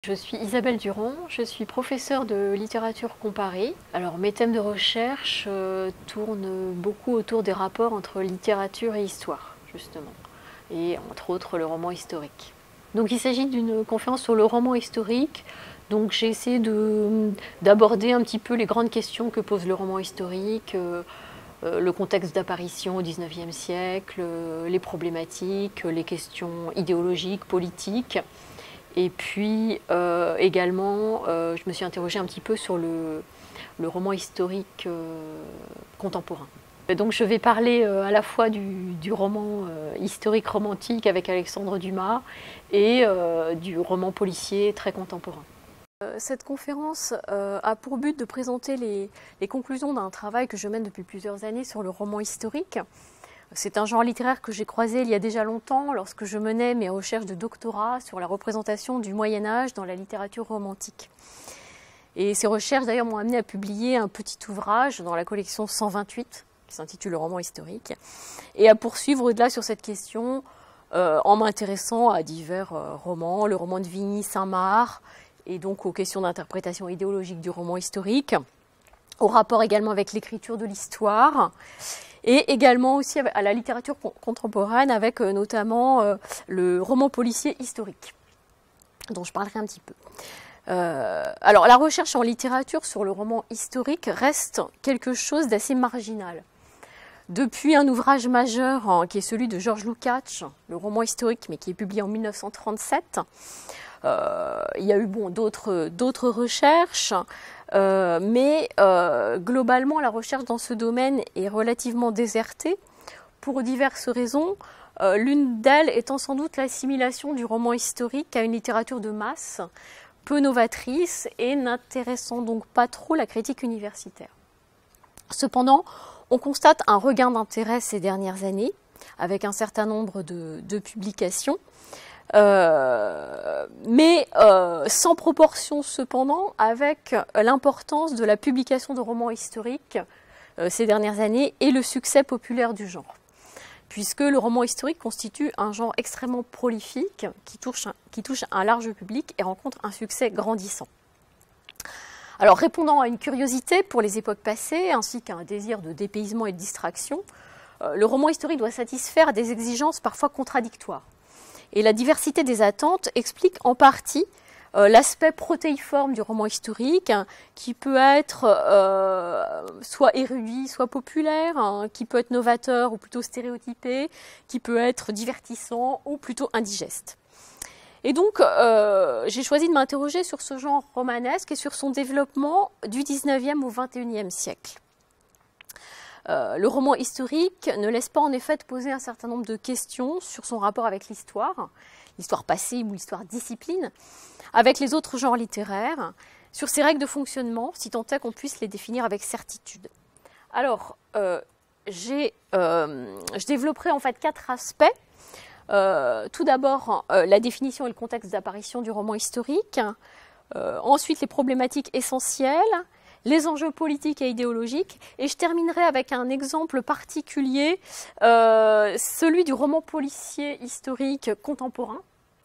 Je suis Isabelle Durand, je suis professeure de littérature comparée. Alors mes thèmes de recherche tournent beaucoup autour des rapports entre littérature et histoire, justement, et entre autres le roman historique. Donc il s'agit d'une conférence sur le roman historique. Donc j'ai essayé d'aborder un petit peu les grandes questions que pose le roman historique, le contexte d'apparition au XIXe siècle, les problématiques, les questions idéologiques, politiques. Et puis également, je me suis interrogée un petit peu sur le roman historique contemporain. Donc je vais parler à la fois du roman historique romantique avec Alexandre Dumas et du roman policier très contemporain. Cette conférence a pour but de présenter les conclusions d'un travail que je mène depuis plusieurs années sur le roman historique. C'est un genre littéraire que j'ai croisé il y a déjà longtemps lorsque je menais mes recherches de doctorat sur la représentation du Moyen-Âge dans la littérature romantique. Et ces recherches d'ailleurs m'ont amené à publier un petit ouvrage dans la collection 128 qui s'intitule Le roman historique et à poursuivre au-delà sur cette question en m'intéressant à divers romans, le roman de Vigny Saint-Marc et donc aux questions d'interprétation idéologique du roman historique, au rapport également avec l'écriture de l'histoire, et également aussi à la littérature contemporaine avec notamment le roman policier historique, dont je parlerai un petit peu. Alors la recherche en littérature sur le roman historique reste quelque chose d'assez marginal. Depuis un ouvrage majeur qui est celui de Georges Lukács, le roman historique, mais qui est publié en 1937, il y a eu d'autres recherches, mais globalement la recherche dans ce domaine est relativement désertée pour diverses raisons. L'une d'elles étant sans doute l'assimilation du roman historique à une littérature de masse, peu novatrice et n'intéressant donc pas trop la critique universitaire. Cependant, on constate un regain d'intérêt ces dernières années avec un certain nombre de publications. Mais sans proportion cependant avec l'importance de la publication de romans historiques ces dernières années et le succès populaire du genre, puisque le roman historique constitue un genre extrêmement prolifique qui touche un large public et rencontre un succès grandissant. Alors répondant à une curiosité pour les époques passées ainsi qu'à un désir de dépaysement et de distraction, le roman historique doit satisfaire à des exigences parfois contradictoires. Et la diversité des attentes explique en partie l'aspect protéiforme du roman historique, qui peut être soit érudit, soit populaire, qui peut être novateur ou plutôt stéréotypé, qui peut être divertissant ou plutôt indigeste. Et donc, j'ai choisi de m'interroger sur ce genre romanesque et sur son développement du XIXe au XXIe siècle. Le roman historique ne laisse pas en effet de poser un certain nombre de questions sur son rapport avec l'histoire passée ou l'histoire discipline, avec les autres genres littéraires, sur ses règles de fonctionnement, si tant est qu'on puisse les définir avec certitude. Alors, je développerai en fait 4 aspects. Tout d'abord, la définition et le contexte d'apparition du roman historique, ensuite les problématiques essentielles, les enjeux politiques et idéologiques, et je terminerai avec un exemple particulier, celui du roman policier historique contemporain,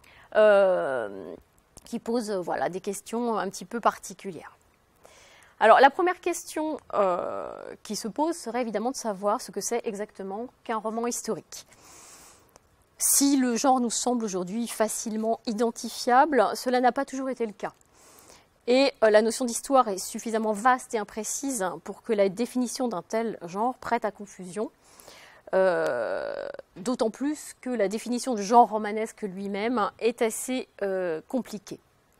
qui pose des questions un petit peu particulières. Alors la première question qui se pose serait évidemment de savoir ce que c'est exactement qu'un roman historique. Si le genre nous semble aujourd'hui facilement identifiable, cela n'a pas toujours été le cas. Et la notion d'histoire est suffisamment vaste et imprécise pour que la définition d'un tel genre prête à confusion, d'autant plus que la définition du genre romanesque lui-même est assez compliquée.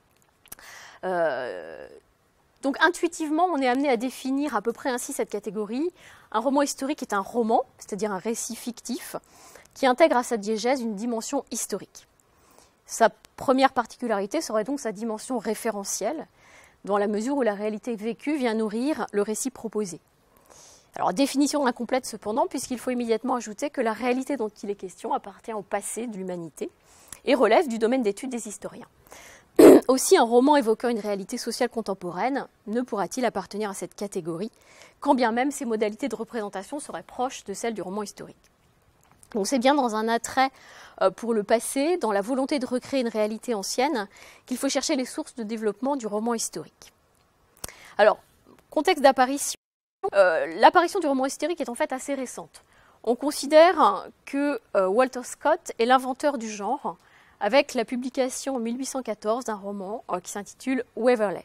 Donc intuitivement, on est amené à définir à peu près ainsi cette catégorie. Un roman historique est un roman, c'est-à-dire un récit fictif, qui intègre à sa diégèse une dimension historique. Sa première particularité serait donc sa dimension référentielle, dans la mesure où la réalité vécue vient nourrir le récit proposé. Alors, définition incomplète cependant, puisqu'il faut immédiatement ajouter que la réalité dont il est question appartient au passé de l'humanité et relève du domaine d'étude des historiens. Aussi, un roman évoquant une réalité sociale contemporaine ne pourra-t-il appartenir à cette catégorie, quand bien même ses modalités de représentation seraient proches de celles du roman historique. Donc c'est bien dans un attrait pour le passé, dans la volonté de recréer une réalité ancienne, qu'il faut chercher les sources de développement du roman historique. Alors, contexte d'apparition, l'apparition du roman historique est en fait assez récente. On considère que Walter Scott est l'inventeur du genre, avec la publication en 1814 d'un roman qui s'intitule Waverley.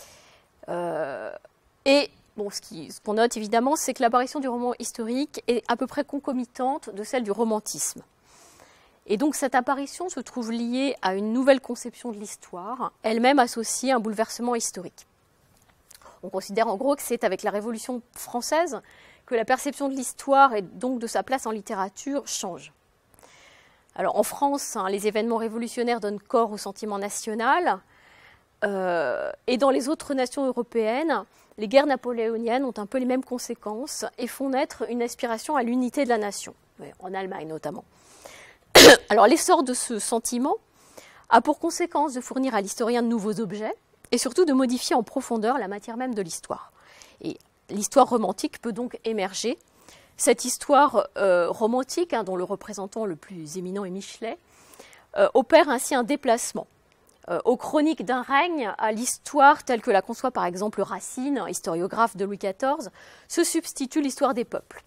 Et bon, ce qu'on note évidemment, c'est que l'apparition du roman historique est à peu près concomitante de celle du romantisme. Et donc cette apparition se trouve liée à une nouvelle conception de l'histoire, elle-même associée à un bouleversement historique. On considère en gros que c'est avec la Révolution française que la perception de l'histoire et donc de sa place en littérature change. Alors en France, les événements révolutionnaires donnent corps au sentiment national, et dans les autres nations européennes, les guerres napoléoniennes ont un peu les mêmes conséquences et font naître une aspiration à l'unité de la nation, en Allemagne notamment. Alors l'essor de ce sentiment a pour conséquence de fournir à l'historien de nouveaux objets et surtout de modifier en profondeur la matière même de l'histoire. Et l'histoire romantique peut donc émerger. Cette histoire romantique, dont le représentant le plus éminent est Michelet, opère ainsi un déplacement. Aux chroniques d'un règne, à l'histoire telle que la conçoit par exemple Racine, historiographe de Louis XIV, se substitue l'histoire des peuples.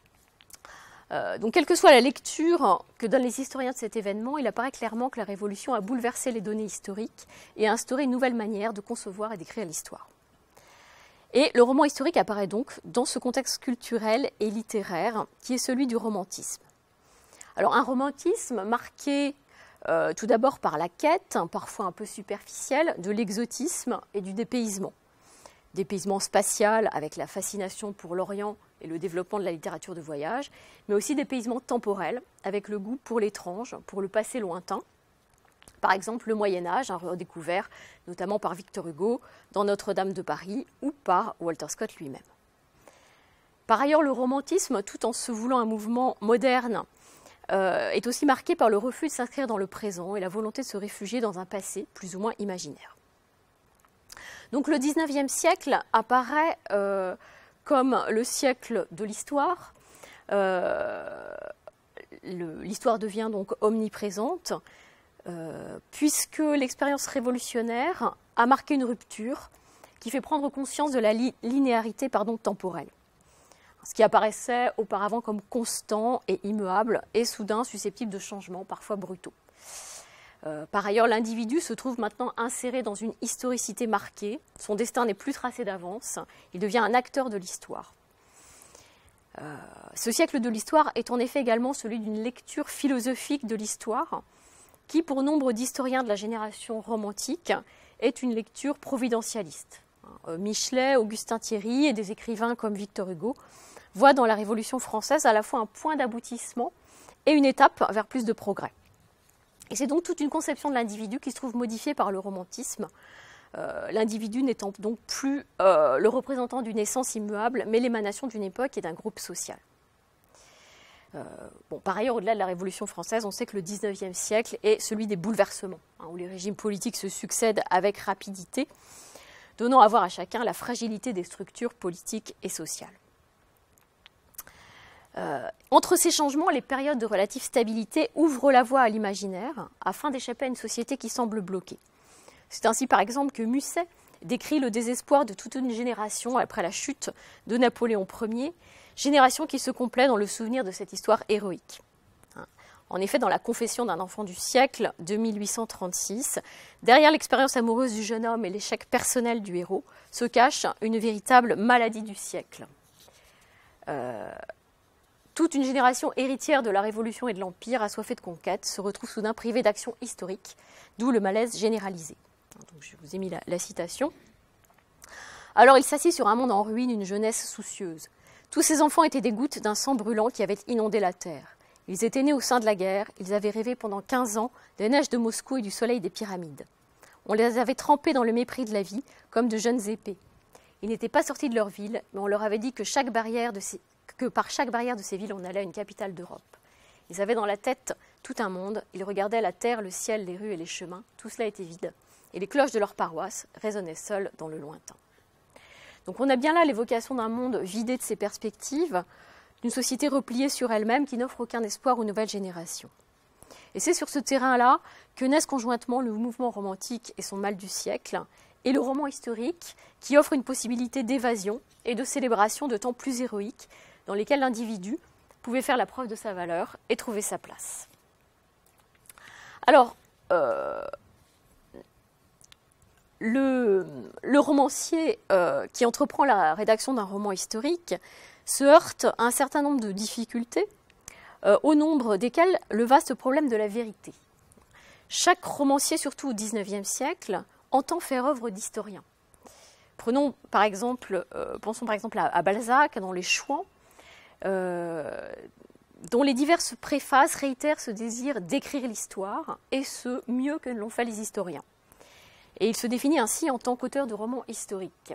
Donc quelle que soit la lecture que donnent les historiens de cet événement, il apparaît clairement que la Révolution a bouleversé les données historiques et a instauré une nouvelle manière de concevoir et d'écrire l'histoire. Et le roman historique apparaît donc dans ce contexte culturel et littéraire qui est celui du romantisme. Alors un romantisme marqué tout d'abord par la quête, parfois un peu superficielle, de l'exotisme et du dépaysement. Dépaysement spatial avec la fascination pour l'Orient et le développement de la littérature de voyage, mais aussi dépaysement temporel avec le goût pour l'étrange, pour le passé lointain. Par exemple, le Moyen-Âge, redécouvert notamment par Victor Hugo dans Notre-Dame de Paris ou par Walter Scott lui-même. Par ailleurs, le romantisme, tout en se voulant un mouvement moderne, est aussi marqué par le refus de s'inscrire dans le présent et la volonté de se réfugier dans un passé plus ou moins imaginaire. Donc le XIXe siècle apparaît comme le siècle de l'histoire. L'histoire devient donc omniprésente, puisque l'expérience révolutionnaire a marqué une rupture qui fait prendre conscience de la linéarité temporelle. Ce qui apparaissait auparavant comme constant et immuable est soudain susceptible de changements, parfois brutaux. Par ailleurs, l'individu se trouve maintenant inséré dans une historicité marquée. Son destin n'est plus tracé d'avance. Il devient un acteur de l'histoire. Ce siècle de l'histoire est en effet également celui d'une lecture philosophique de l'histoire qui, pour nombre d'historiens de la génération romantique, est une lecture providentialiste. Michelet, Augustin Thierry et des écrivains comme Victor Hugo voient dans la Révolution française à la fois un point d'aboutissement et une étape vers plus de progrès. Et c'est donc toute une conception de l'individu qui se trouve modifiée par le romantisme, l'individu n'étant donc plus le représentant d'une essence immuable, mais l'émanation d'une époque et d'un groupe social. Par ailleurs, au-delà de la Révolution française, on sait que le XIXe siècle est celui des bouleversements, où les régimes politiques se succèdent avec rapidité, donnant à voir à chacun la fragilité des structures politiques et sociales. Entre ces changements, les périodes de relative stabilité ouvrent la voie à l'imaginaire afin d'échapper à une société qui semble bloquée. C'est ainsi par exemple que Musset décrit le désespoir de toute une génération après la chute de Napoléon Ier, génération qui se complaît dans le souvenir de cette histoire héroïque. En effet, dans la Confession d'un enfant du siècle de 1836, derrière l'expérience amoureuse du jeune homme et l'échec personnel du héros, se cache une véritable maladie du siècle. Toute une génération héritière de la Révolution et de l'Empire, assoiffée de conquêtes, se retrouve soudain privée d'action historique, d'où le malaise généralisé. Donc, je vous ai mis la citation. Alors il s'assit sur un monde en ruine, une jeunesse soucieuse. Tous ces enfants étaient des gouttes d'un sang brûlant qui avait inondé la terre. Ils étaient nés au sein de la guerre, ils avaient rêvé pendant 15 ans des neiges de Moscou et du soleil des pyramides. On les avait trempés dans le mépris de la vie, comme de jeunes épées. Ils n'étaient pas sortis de leur ville, mais on leur avait dit que par chaque barrière de ces villes, on allait à une capitale d'Europe. Ils avaient dans la tête tout un monde, ils regardaient la terre, le ciel, les rues et les chemins, tout cela était vide, et les cloches de leur paroisse résonnaient seules dans le lointain. Donc on a bien là l'évocation d'un monde vidé de ses perspectives, d'une société repliée sur elle-même qui n'offre aucun espoir aux nouvelles générations. Et c'est sur ce terrain-là que naissent conjointement le mouvement romantique et son mal du siècle, et le roman historique qui offre une possibilité d'évasion et de célébration de temps plus héroïques dans lesquels l'individu pouvait faire la preuve de sa valeur et trouver sa place. Alors, le romancier qui entreprend la rédaction d'un roman historique se heurte à un certain nombre de difficultés, au nombre desquelles le vaste problème de la vérité. Chaque romancier, surtout au XIXe siècle, entend faire œuvre d'historien. Pensons par exemple à Balzac dans Les Chouans, dont les diverses préfaces réitèrent ce désir d'écrire l'histoire, et ce, mieux que l'ont fait les historiens. Et il se définit ainsi en tant qu'auteur de romans historiques.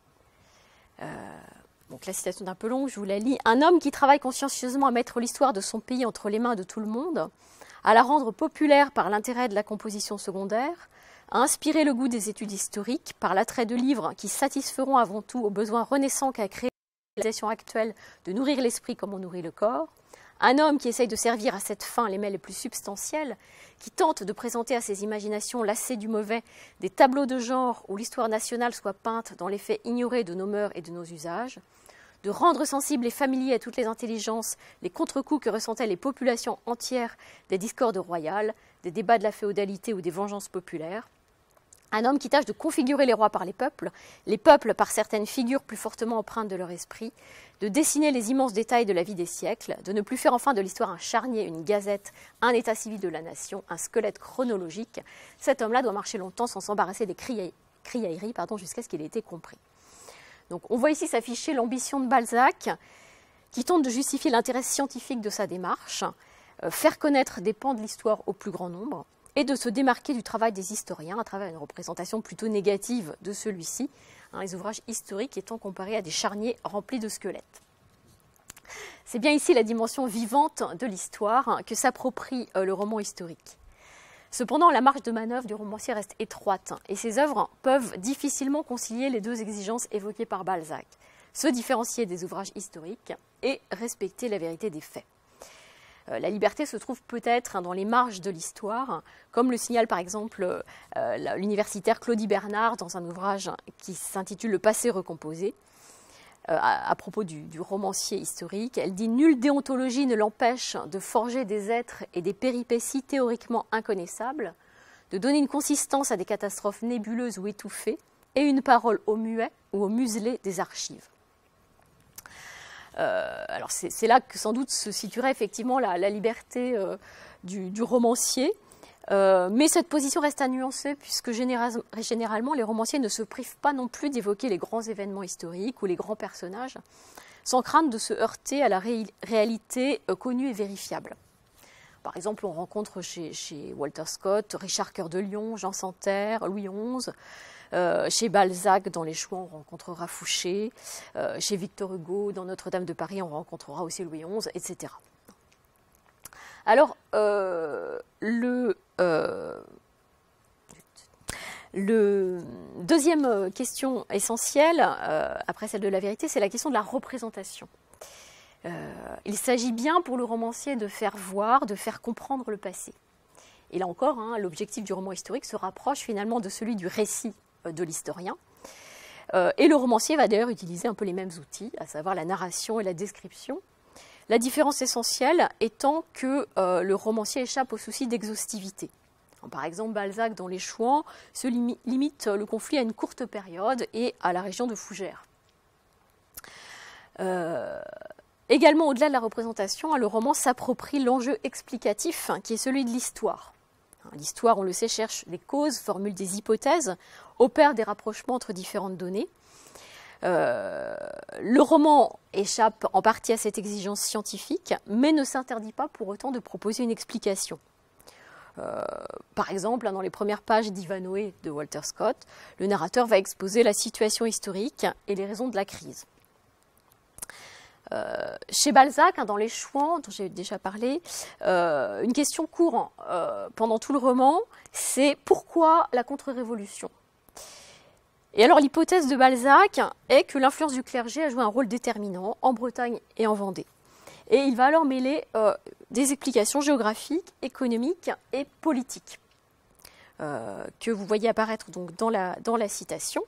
Donc la citation est un peu longue, je vous la lis. « Un homme qui travaille consciencieusement à mettre l'histoire de son pays entre les mains de tout le monde, à la rendre populaire par l'intérêt de la composition secondaire, à inspirer le goût des études historiques par l'attrait de livres qui satisferont avant tout aux besoins renaissants qu'a créé la civilisation actuelle de nourrir l'esprit comme on nourrit le corps, un homme qui essaye de servir à cette fin les mets les plus substantiels, qui tente de présenter à ses imaginations lassées du mauvais des tableaux de genre où l'histoire nationale soit peinte dans les faits ignorés de nos mœurs et de nos usages, de rendre sensibles et familiers à toutes les intelligences les contre-coups que ressentaient les populations entières des discordes royales, des débats de la féodalité ou des vengeances populaires. Un homme qui tâche de configurer les rois par les peuples par certaines figures plus fortement empreintes de leur esprit, de dessiner les immenses détails de la vie des siècles, de ne plus faire enfin de l'histoire un charnier, une gazette, un état civil de la nation, un squelette chronologique. Cet homme-là doit marcher longtemps sans s'embarrasser des criailleries jusqu'à ce qu'il ait été compris. Donc, on voit ici s'afficher l'ambition de Balzac, qui tente de justifier l'intérêt scientifique de sa démarche, faire connaître des pans de l'histoire au plus grand nombre, et de se démarquer du travail des historiens à travers une représentation plutôt négative de celui-ci, les ouvrages historiques étant comparés à des charniers remplis de squelettes. C'est bien ici la dimension vivante de l'histoire que s'approprie le roman historique. Cependant, la marge de manœuvre du romancier reste étroite et ses œuvres peuvent difficilement concilier les deux exigences évoquées par Balzac, se différencier des ouvrages historiques et respecter la vérité des faits. La liberté se trouve peut-être dans les marges de l'histoire, comme le signale par exemple l'universitaire Claudie Bernard dans un ouvrage qui s'intitule « Le passé recomposé ». À propos du romancier historique, elle dit « Nulle déontologie ne l'empêche de forger des êtres et des péripéties théoriquement inconnaissables, de donner une consistance à des catastrophes nébuleuses ou étouffées, et une parole au muet ou au muselé des archives. » Alors c'est là que sans doute se situerait effectivement la liberté du romancier, mais cette position reste à nuancer puisque généralement les romanciers ne se privent pas non plus d'évoquer les grands événements historiques ou les grands personnages sans crainte de se heurter à la réalité connue et vérifiable. Par exemple, on rencontre chez Walter Scott, Richard Cœur de Lion, Jean Santerre, Louis XI. Chez Balzac, dans Les Chouans, on rencontrera Fouché. Chez Victor Hugo, dans Notre-Dame de Paris, on rencontrera aussi Louis XI, etc. Alors, le deuxième question essentielle, après celle de la vérité, c'est la question de la représentation. Il s'agit bien pour le romancier de faire voir, de faire comprendre le passé. Et là encore, l'objectif du roman historique se rapproche finalement de celui du récit de l'historien. Et le romancier va d'ailleurs utiliser un peu les mêmes outils, à savoir la narration et la description. La différence essentielle étant que le romancier échappe au souci d'exhaustivité. Par exemple, Balzac, dans Les Chouans, se limite le conflit à une courte période et à la région de Fougères. Également, au-delà de la représentation, le roman s'approprie l'enjeu explicatif qui est celui de l'histoire. L'histoire, on le sait, cherche des causes, formule des hypothèses, opère des rapprochements entre différentes données. Le roman échappe en partie à cette exigence scientifique, mais ne s'interdit pas pour autant de proposer une explication. Par exemple, dans les premières pages d'Ivanhoé de Walter Scott, le narrateur va exposer la situation historique et les raisons de la crise. Chez Balzac, dans Les Chouans, dont j'ai déjà parlé, une question court pendant tout le roman, c'est pourquoi la contre-révolution ? Et alors l'hypothèse de Balzac est que l'influence du clergé a joué un rôle déterminant en Bretagne et en Vendée. Et il va alors mêler des explications géographiques, économiques et politiques, que vous voyez apparaître donc dans la citation.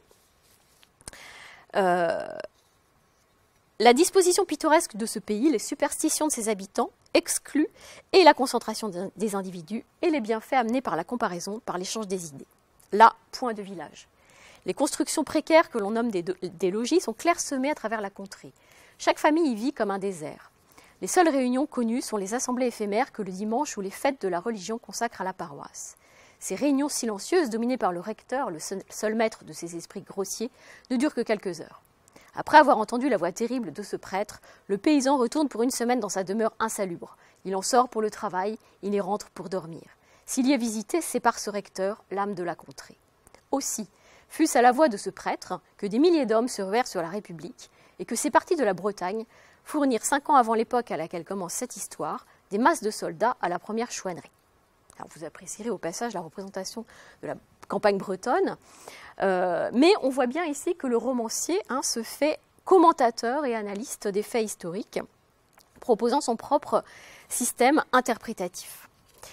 La disposition pittoresque de ce pays, les superstitions de ses habitants, excluent et la concentration des individus et les bienfaits amenés par la comparaison, par l'échange des idées. Là, point de village. Les constructions précaires que l'on nomme des logis sont clairsemées à travers la contrée. Chaque famille y vit comme un désert. Les seules réunions connues sont les assemblées éphémères que le dimanche ou les fêtes de la religion consacrent à la paroisse. Ces réunions silencieuses, dominées par le recteur, le seul maître de ces esprits grossiers, ne durent que quelques heures. Après avoir entendu la voix terrible de ce prêtre, le paysan retourne pour une semaine dans sa demeure insalubre. Il en sort pour le travail, il y rentre pour dormir. S'il y est visité, c'est par ce recteur, l'âme de la contrée. Aussi, fût-ce à la voix de ce prêtre que des milliers d'hommes se ruèrent sur la République et que ces partis de la Bretagne fournirent 5 ans avant l'époque à laquelle commence cette histoire, des masses de soldats à la première chouannerie. Alors vous apprécierez au passage la représentation de la campagne bretonne, mais on voit bien ici que le romancier se fait commentateur et analyste des faits historiques, proposant son propre système interprétatif.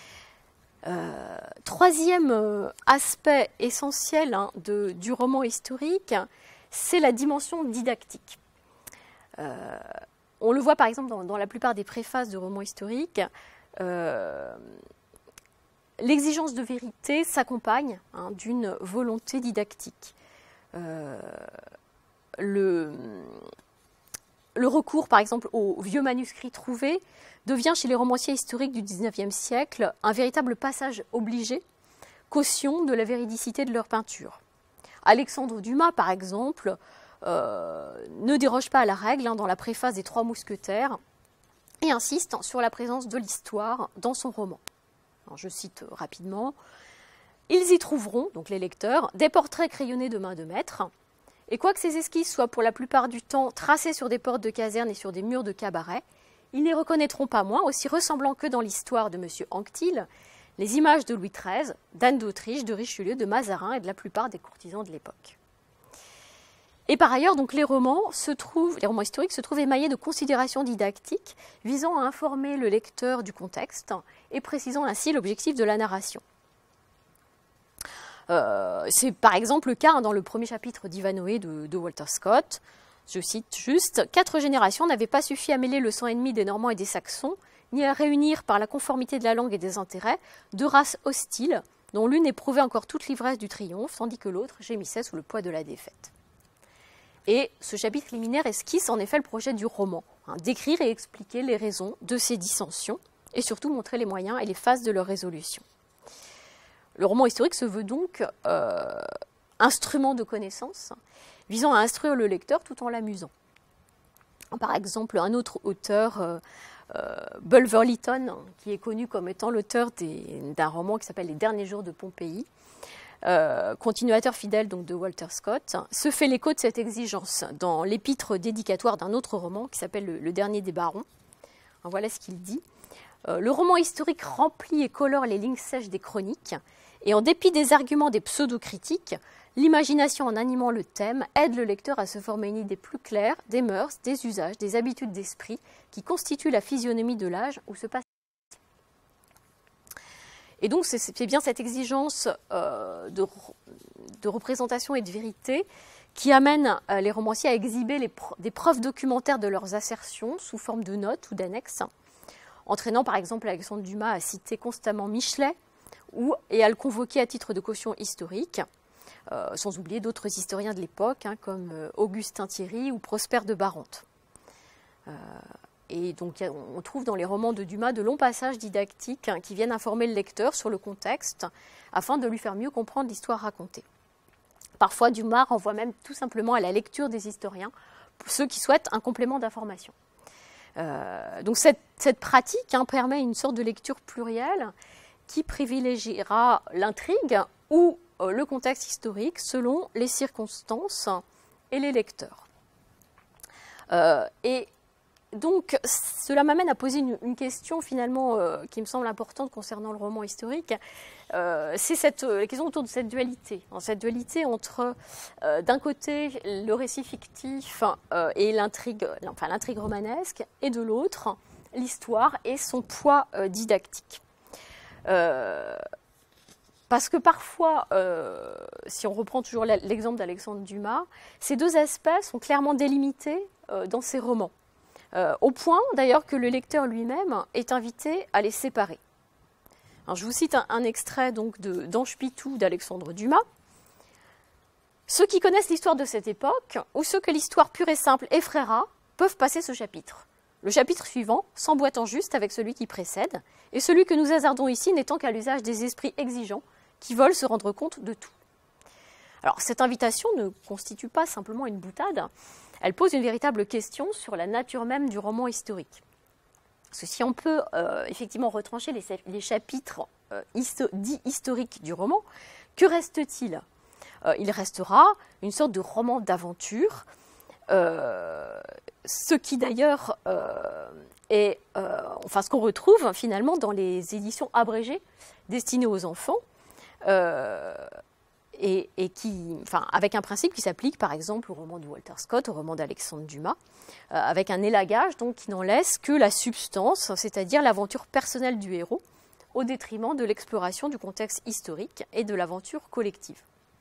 Troisième aspect essentiel du roman historique, c'est la dimension didactique. On le voit par exemple dans la plupart des préfaces de romans historiques. L'exigence de vérité s'accompagne d'une volonté didactique. Le recours, par exemple, aux vieux manuscrits trouvés devient chez les romanciers historiques du XIXe siècle un véritable passage obligé, caution de la véridicité de leur peinture. Alexandre Dumas, par exemple, ne déroge pas à la règle dans la préface des Trois Mousquetaires et insiste sur la présence de l'histoire dans son roman. Alors, je cite rapidement. « Ils y trouveront, donc les lecteurs, des portraits crayonnés de main de maître, et quoique ces esquisses soient pour la plupart du temps tracées sur des portes de casernes et sur des murs de cabaret, ils n'y reconnaîtront pas moins, aussi ressemblant que dans l'histoire de M. Anquetil, les images de Louis XIII, d'Anne d'Autriche, de Richelieu, de Mazarin et de la plupart des courtisans de l'époque. » Et par ailleurs, donc, les romans historiques se trouvent émaillés de considérations didactiques visant à informer le lecteur du contexte et précisant ainsi l'objectif de la narration. C'est par exemple le cas dans le premier chapitre d'Ivanhoé de Walter Scott. Je cite juste « 4 générations n'avaient pas suffi à mêler le sang ennemi des Normands et des Saxons, ni à réunir par la conformité de la langue et des intérêts 2 races hostiles, dont l'une éprouvait encore toute l'ivresse du triomphe, tandis que l'autre gémissait sous le poids de la défaite. » Et ce chapitre liminaire esquisse en effet le projet du roman, d'écrire et expliquer les raisons de ces dissensions, et surtout montrer les moyens et les phases de leur résolution. Le roman historique se veut donc instrument de connaissance, visant à instruire le lecteur tout en l'amusant. Par exemple, un autre auteur, Bulwer Lytton, qui est connu comme étant l'auteur d'un roman qui s'appelle Les Derniers jours de Pompéi, continuateur fidèle donc de Walter Scott, se fait l'écho de cette exigence dans l'épître dédicatoire d'un autre roman qui s'appelle Le Dernier des Barons. Alors, voilà ce qu'il dit. Le roman historique remplit et colore les lignes sèches des chroniques, et en dépit des arguments des pseudo-critiques, l'imagination en animant le thème aide le lecteur à se former une idée plus claire des mœurs, des usages, des habitudes d'esprit qui constituent la physionomie de l'âge où se passe. Et donc c'est bien cette exigence de représentation et de vérité qui amène les romanciers à exhiber des preuves documentaires de leurs assertions sous forme de notes ou d'annexes, entraînant par exemple Alexandre Dumas à citer constamment Michelet et à le convoquer à titre de caution historique, sans oublier d'autres historiens de l'époque comme Augustin Thierry ou Prosper de Barante. Et donc on trouve dans les romans de Dumas de longs passages didactiques qui viennent informer le lecteur sur le contexte afin de lui faire mieux comprendre l'histoire racontée. Parfois Dumas renvoie même tout simplement à la lecture des historiens pour ceux qui souhaitent un complément d'information. Donc cette pratique permet une sorte de lecture plurielle qui privilégiera l'intrigue ou le contexte historique selon les circonstances et les lecteurs. Et donc, cela m'amène à poser une question finalement qui me semble importante concernant le roman historique. C'est la question autour de cette dualité. Cette dualité entre, d'un côté, le récit fictif et l'intrigue romanesque, et de l'autre, l'histoire et son poids didactique. Parce que parfois, si on reprend toujours l'exemple d'Alexandre Dumas, ces deux aspects sont clairement délimités dans ses romans. Au point d'ailleurs que le lecteur lui-même est invité à les séparer. Alors, je vous cite un extrait donc d'Ange Pitou d'Alexandre Dumas. Ceux qui connaissent l'histoire de cette époque, ou ceux que l'histoire pure et simple effraiera, peuvent passer ce chapitre. Le chapitre suivant s'emboîtant juste avec celui qui précède, et celui que nous hasardons ici n'étant qu'à l'usage des esprits exigeants qui veulent se rendre compte de tout. Alors, cette invitation ne constitue pas simplement une boutade, elle pose une véritable question sur la nature même du roman historique. Parce que si on peut effectivement retrancher les chapitres dits historiques du roman, que reste-t-il ? Il restera une sorte de roman d'aventure, ce qui d'ailleurs est ce qu'on retrouve finalement dans les éditions abrégées destinées aux enfants, et avec un principe qui s'applique par exemple au roman de Walter Scott, au roman d'Alexandre Dumas, avec un élagage donc, qui n'en laisse que la substance, c'est-à-dire l'aventure personnelle du héros, au détriment de l'exploration du contexte historique et de l'aventure collective.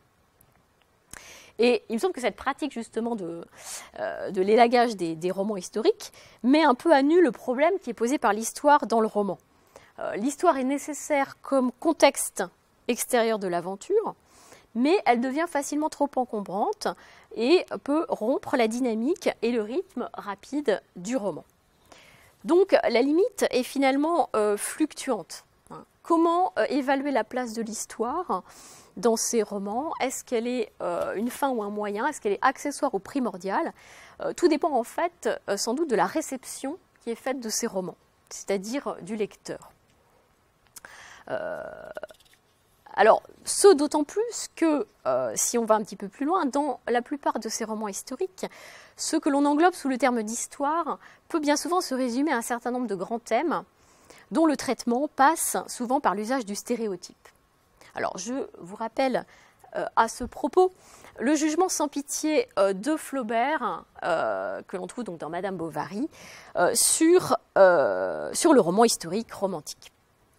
Et il me semble que cette pratique justement de l'élagage des romans historiques met un peu à nu le problème qui est posé par l'histoire dans le roman. L'histoire est nécessaire comme contexte extérieur de l'aventure, mais elle devient facilement trop encombrante et peut rompre la dynamique et le rythme rapide du roman. Donc la limite est finalement fluctuante. Comment évaluer la place de l'histoire dans ces romans? Est-ce qu'elle est une fin ou un moyen? Est-ce qu'elle est accessoire ou primordiale? Tout dépend en fait sans doute de la réception qui est faite de ces romans, c'est-à-dire du lecteur. Alors, ce d'autant plus que, si on va un petit peu plus loin, dans la plupart de ces romans historiques, ce que l'on englobe sous le terme d'histoire peut bien souvent se résumer à un certain nombre de grands thèmes dont le traitement passe souvent par l'usage du stéréotype. Alors, je vous rappelle à ce propos le jugement sans pitié de Flaubert, que l'on trouve donc dans Madame Bovary, sur le roman historique romantique.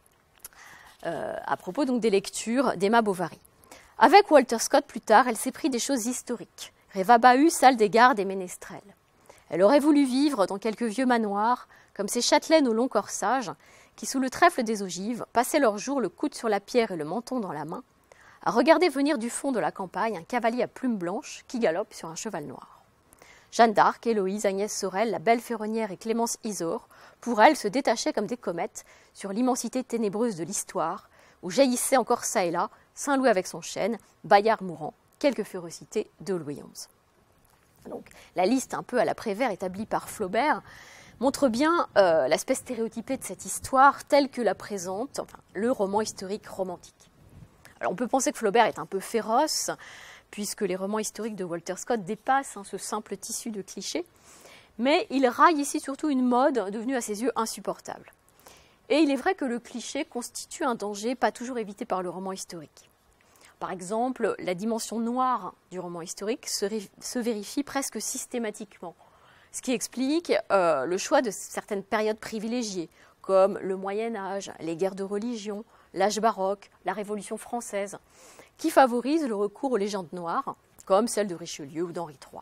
À propos donc des lectures d'Emma Bovary. Avec Walter Scott plus tard, elle s'est pris des choses historiques. Rêva Bahut, salle des gardes et ménestrels. Elle aurait voulu vivre dans quelques vieux manoirs, comme ces châtelaines au long corsage, qui sous le trèfle des ogives passaient leurs jours le coude sur la pierre et le menton dans la main, à regarder venir du fond de la campagne un cavalier à plumes blanches qui galope sur un cheval noir. Jeanne d'Arc, Héloïse, Agnès Sorel, la belle Ferronnière et Clémence Isaure, pour elle, se détachaient comme des comètes sur l'immensité ténébreuse de l'histoire, où jaillissaient encore çà et là Saint-Louis avec son chêne, Bayard mourant, quelques férocités de Louis XI. Donc, la liste un peu à la Prévert établie par Flaubert montre bien l'aspect stéréotypé de cette histoire telle que la présente le roman historique romantique. Alors, on peut penser que Flaubert est un peu féroce, puisque les romans historiques de Walter Scott dépassent ce simple tissu de clichés, mais il raille ici surtout une mode devenue à ses yeux insupportable. Et il est vrai que le cliché constitue un danger pas toujours évité par le roman historique. Par exemple, la dimension noire du roman historique se vérifie presque systématiquement, ce qui explique le choix de certaines périodes privilégiées, comme le Moyen-Âge, les guerres de religion, l'âge baroque, la Révolution française, qui favorisent le recours aux légendes noires, comme celle de Richelieu ou d'Henri III.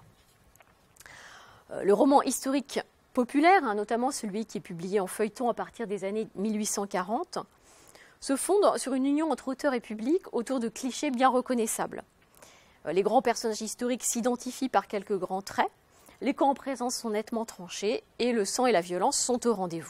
Le roman historique populaire, notamment celui qui est publié en feuilleton à partir des années 1840, se fonde sur une union entre auteur et public autour de clichés bien reconnaissables. Les grands personnages historiques s'identifient par quelques grands traits, les camps en présence sont nettement tranchés et le sang et la violence sont au rendez-vous.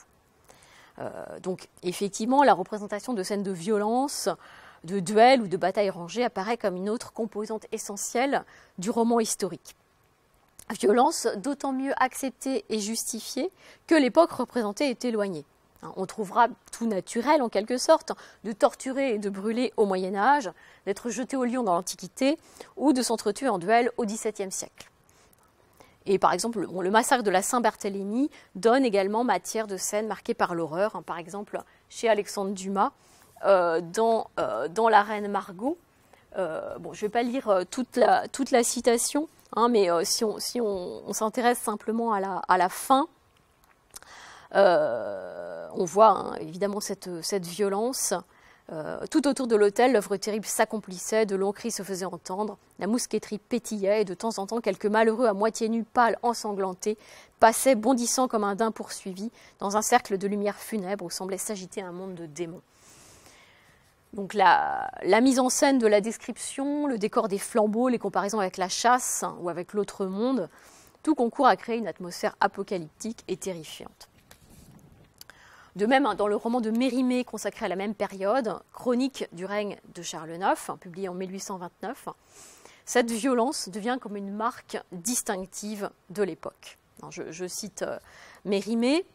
Donc effectivement, la représentation de scènes de violence, de duels ou de batailles rangées apparaît comme une autre composante essentielle du roman historique. Violence d'autant mieux acceptée et justifiée que l'époque représentée est éloignée. On trouvera tout naturel, en quelque sorte, de torturer et de brûler au Moyen-Âge, d'être jeté au lion dans l'Antiquité ou de s'entretuer en duel au XVIIe siècle. Et par exemple, le massacre de la Saint-Barthélemy donne également matière de scènes marquées par l'horreur. Par exemple, chez Alexandre Dumas, dans La Reine Margot. Je ne vais pas lire toute la citation, mais si on s'intéresse simplement à la fin, On voit hein, évidemment cette violence. Tout autour de l'hôtel, l'œuvre terrible s'accomplissait, de longs cris se faisaient entendre, la mousqueterie pétillait et de temps en temps quelques malheureux à moitié nus, pâles, ensanglantés, passaient bondissant comme un daim poursuivi dans un cercle de lumière funèbre où semblait s'agiter un monde de démons. Donc la mise en scène de la description, le décor des flambeaux, les comparaisons avec la chasse hein, ou avec l'autre monde, tout concourt à créer une atmosphère apocalyptique et terrifiante. De même, dans le roman de Mérimée consacré à la même période, Chronique du règne de Charles IX, publié en 1829, cette violence devient comme une marque distinctive de l'époque. Je cite Mérimée.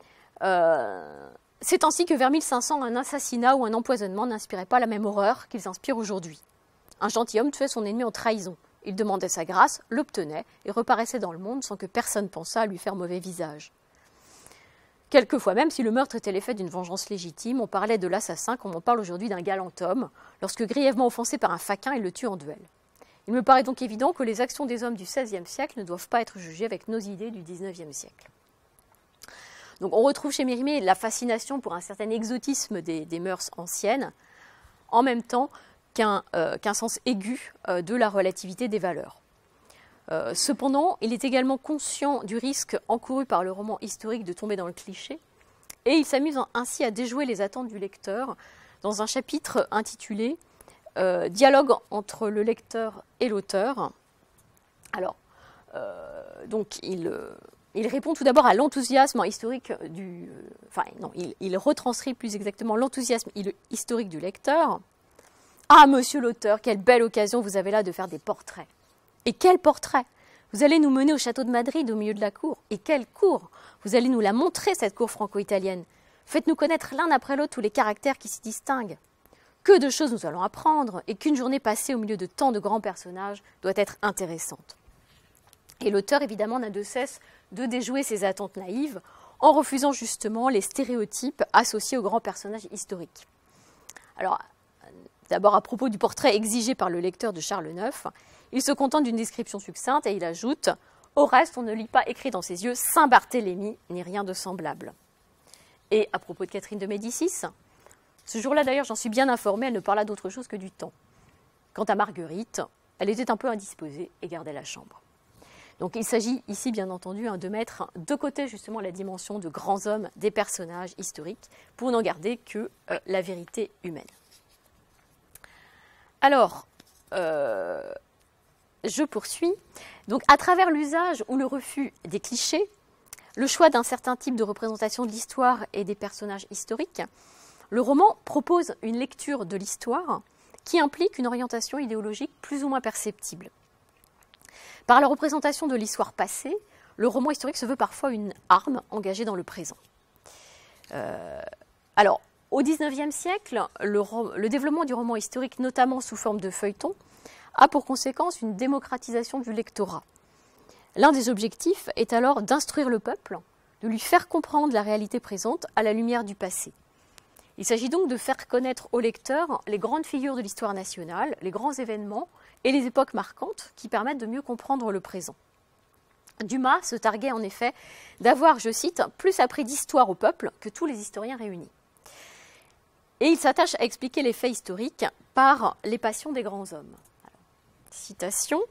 C'est ainsi que vers 1500, un assassinat ou un empoisonnement n'inspirait pas la même horreur qu'ils inspirent aujourd'hui. Un gentilhomme tuait son ennemi en trahison. Il demandait sa grâce, l'obtenait et reparaissait dans le monde sans que personne pensât à lui faire mauvais visage. Quelquefois même, si le meurtre était l'effet d'une vengeance légitime, on parlait de l'assassin comme on parle aujourd'hui d'un galant homme, lorsque grièvement offensé par un faquin, il le tue en duel. Il me paraît donc évident que les actions des hommes du XVIe siècle ne doivent pas être jugées avec nos idées du XIXe siècle. Donc on retrouve chez Mérimée la fascination pour un certain exotisme des mœurs anciennes, en même temps qu'un sens aigu de la relativité des valeurs. Cependant, il est également conscient du risque encouru par le roman historique de tomber dans le cliché, et il s'amuse ainsi à déjouer les attentes du lecteur dans un chapitre intitulé « Dialogue entre le lecteur et l'auteur ». Alors, donc il répond tout d'abord à l'enthousiasme historique il retranscrit plus exactement l'enthousiasme historique du lecteur. « Ah, monsieur l'auteur, quelle belle occasion vous avez là de faire des portraits !» Et quel portrait! Vous allez nous mener au château de Madrid, au milieu de la cour. Et quelle cour! Vous allez nous la montrer, cette cour franco-italienne. Faites-nous connaître l'un après l'autre tous les caractères qui s'y distinguent. Que de choses nous allons apprendre, et qu'une journée passée au milieu de tant de grands personnages doit être intéressante. Et l'auteur, évidemment, n'a de cesse de déjouer ses attentes naïves, en refusant justement les stéréotypes associés aux grands personnages historiques. Alors, d'abord à propos du portrait exigé par le lecteur de Charles IX, il se contente d'une description succincte et il ajoute « Au reste, on ne lit pas écrit dans ses yeux Saint Barthélemy, ni rien de semblable. » Et à propos de Catherine de Médicis, ce jour-là d'ailleurs, j'en suis bien informée, elle ne parla d'autre chose que du temps. Quant à Marguerite, elle était un peu indisposée et gardait la chambre. Donc il s'agit ici bien entendu de mettre de côté justement la dimension de grands hommes des personnages historiques pour n'en garder que la vérité humaine. Alors, je poursuis. Donc, à travers l'usage ou le refus des clichés, le choix d'un certain type de représentation de l'histoire et des personnages historiques, le roman propose une lecture de l'histoire qui implique une orientation idéologique plus ou moins perceptible. Par la représentation de l'histoire passée, le roman historique se veut parfois une arme engagée dans le présent. Alors, au XIXe siècle, le développement du roman historique, notamment sous forme de feuilleton, a pour conséquence une démocratisation du lectorat. L'un des objectifs est alors d'instruire le peuple, de lui faire comprendre la réalité présente à la lumière du passé. Il s'agit donc de faire connaître au lecteur les grandes figures de l'histoire nationale, les grands événements et les époques marquantes qui permettent de mieux comprendre le présent. Dumas se targuait en effet d'avoir, je cite, « plus appris d'histoire au peuple que tous les historiens réunis ». Et il s'attache à expliquer les faits historiques par les passions des grands hommes. Citation.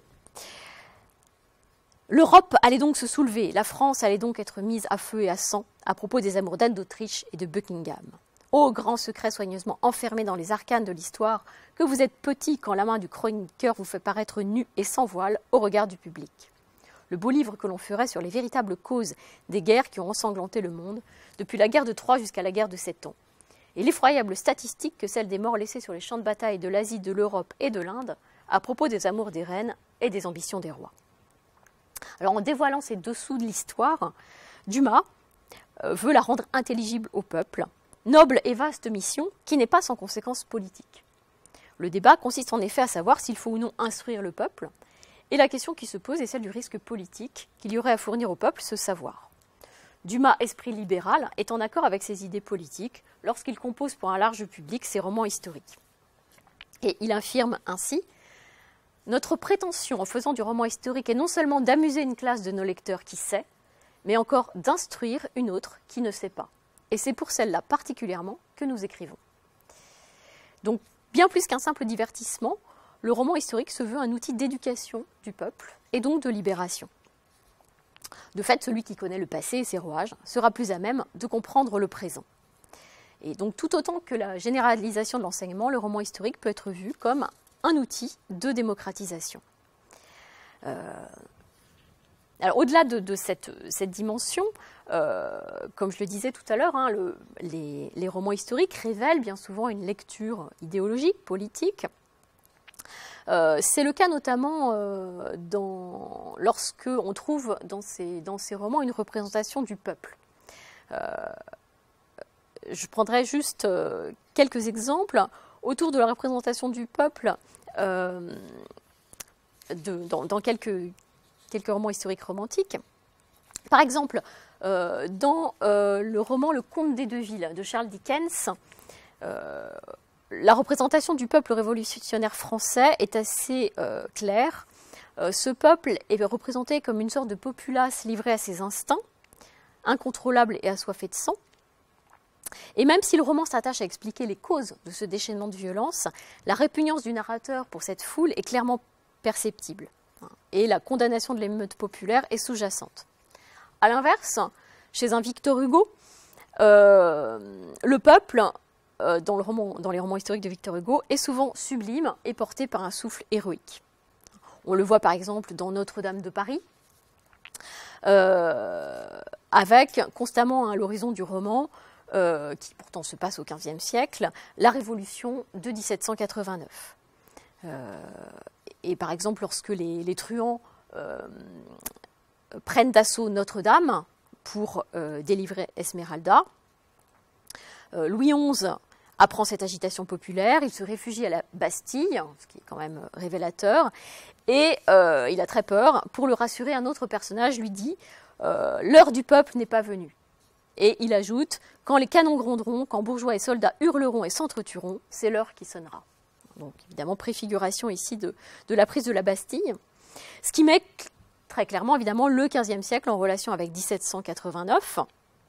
L'Europe allait donc se soulever, la France allait donc être mise à feu et à sang à propos des amours d'Anne d'Autriche et de Buckingham. Ô grand secret soigneusement enfermé dans les arcanes de l'histoire, que vous êtes petit quand la main du chroniqueur vous fait paraître nu et sans voile au regard du public. Le beau livre que l'on ferait sur les véritables causes des guerres qui ont ensanglanté le monde, depuis la guerre de Troie jusqu'à la guerre de 7 ans. Et l'effroyable statistique que celle des morts laissés sur les champs de bataille de l'Asie, de l'Europe et de l'Inde, à propos des amours des reines et des ambitions des rois. Alors en dévoilant ces dessous de l'histoire, Dumas veut la rendre intelligible au peuple, noble et vaste mission qui n'est pas sans conséquences politiques. Le débat consiste en effet à savoir s'il faut ou non instruire le peuple, et la question qui se pose est celle du risque politique qu'il y aurait à fournir au peuple ce savoir. Dumas, esprit libéral, est en accord avec ses idées politiques lorsqu'il compose pour un large public ses romans historiques. Et il affirme ainsi « Notre prétention en faisant du roman historique est non seulement d'amuser une classe de nos lecteurs qui sait, mais encore d'instruire une autre qui ne sait pas. Et c'est pour celle-là particulièrement que nous écrivons. Donc, bien plus qu'un simple divertissement, le roman historique se veut un outil d'éducation du peuple et donc de libération. De fait, celui qui connaît le passé et ses rouages sera plus à même de comprendre le présent. Et donc, tout autant que la généralisation de l'enseignement, le roman historique peut être vu comme un outil de démocratisation. Alors, au-delà de cette dimension, comme je le disais tout à l'heure, hein, les romans historiques révèlent bien souvent une lecture idéologique, politique. C'est le cas notamment lorsque on trouve dans ces romans une représentation du peuple. Je prendrai juste quelques exemples autour de la représentation du peuple dans quelques romans historiques romantiques. Par exemple, dans le roman Le Comte des Deux-Villes de Charles Dickens, la représentation du peuple révolutionnaire français est assez claire. Ce peuple est représenté comme une sorte de populace livrée à ses instincts, incontrôlable et assoiffé de sang. Et même si le roman s'attache à expliquer les causes de ce déchaînement de violence, la répugnance du narrateur pour cette foule est clairement perceptible. Et la condamnation de l'émeute populaire est sous-jacente. A l'inverse, chez un Victor Hugo, le peuple, dans les romans historiques de Victor Hugo, est souvent sublime et porté par un souffle héroïque. On le voit par exemple dans Notre-Dame de Paris, avec constamment à l'horizon du roman, qui pourtant se passe au XVe siècle, la Révolution de 1789. Et par exemple, lorsque les truands prennent d'assaut Notre-Dame pour délivrer Esmeralda, Louis XI apprend cette agitation populaire, il se réfugie à la Bastille, ce qui est quand même révélateur, et il a très peur. Pour le rassurer, un autre personnage lui dit « L'heure du peuple n'est pas venue ». Et il ajoute « Quand les canons gronderont, quand bourgeois et soldats hurleront et s'entretueront, c'est l'heure qui sonnera ». Donc évidemment, préfiguration ici de la prise de la Bastille, ce qui met très clairement évidemment le XVe siècle en relation avec 1789.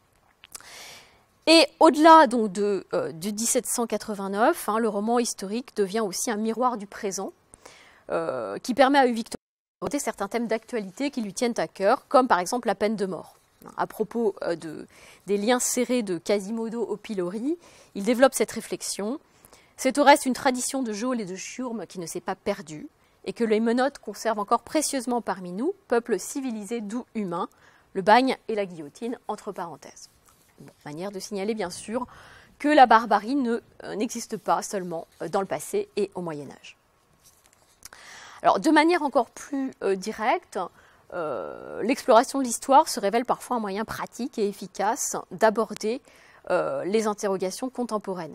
Et au-delà donc de 1789, le roman historique devient aussi un miroir du présent qui permet à Victor de traiter certains thèmes d'actualité qui lui tiennent à cœur, comme par exemple la peine de mort. À propos des liens serrés de Quasimodo au pilori, il développe cette réflexion. C'est au reste une tradition de geôle et de chiourme qui ne s'est pas perdue, et que les menottes conservent encore précieusement parmi nous, peuple civilisé doux humain, le bagne et la guillotine, entre parenthèses. Bon, manière de signaler bien sûr que la barbarie n'existe pas seulement dans le passé et au Moyen-Âge. Alors, de manière encore plus directe, l'exploration de l'histoire se révèle parfois un moyen pratique et efficace d'aborder les interrogations contemporaines.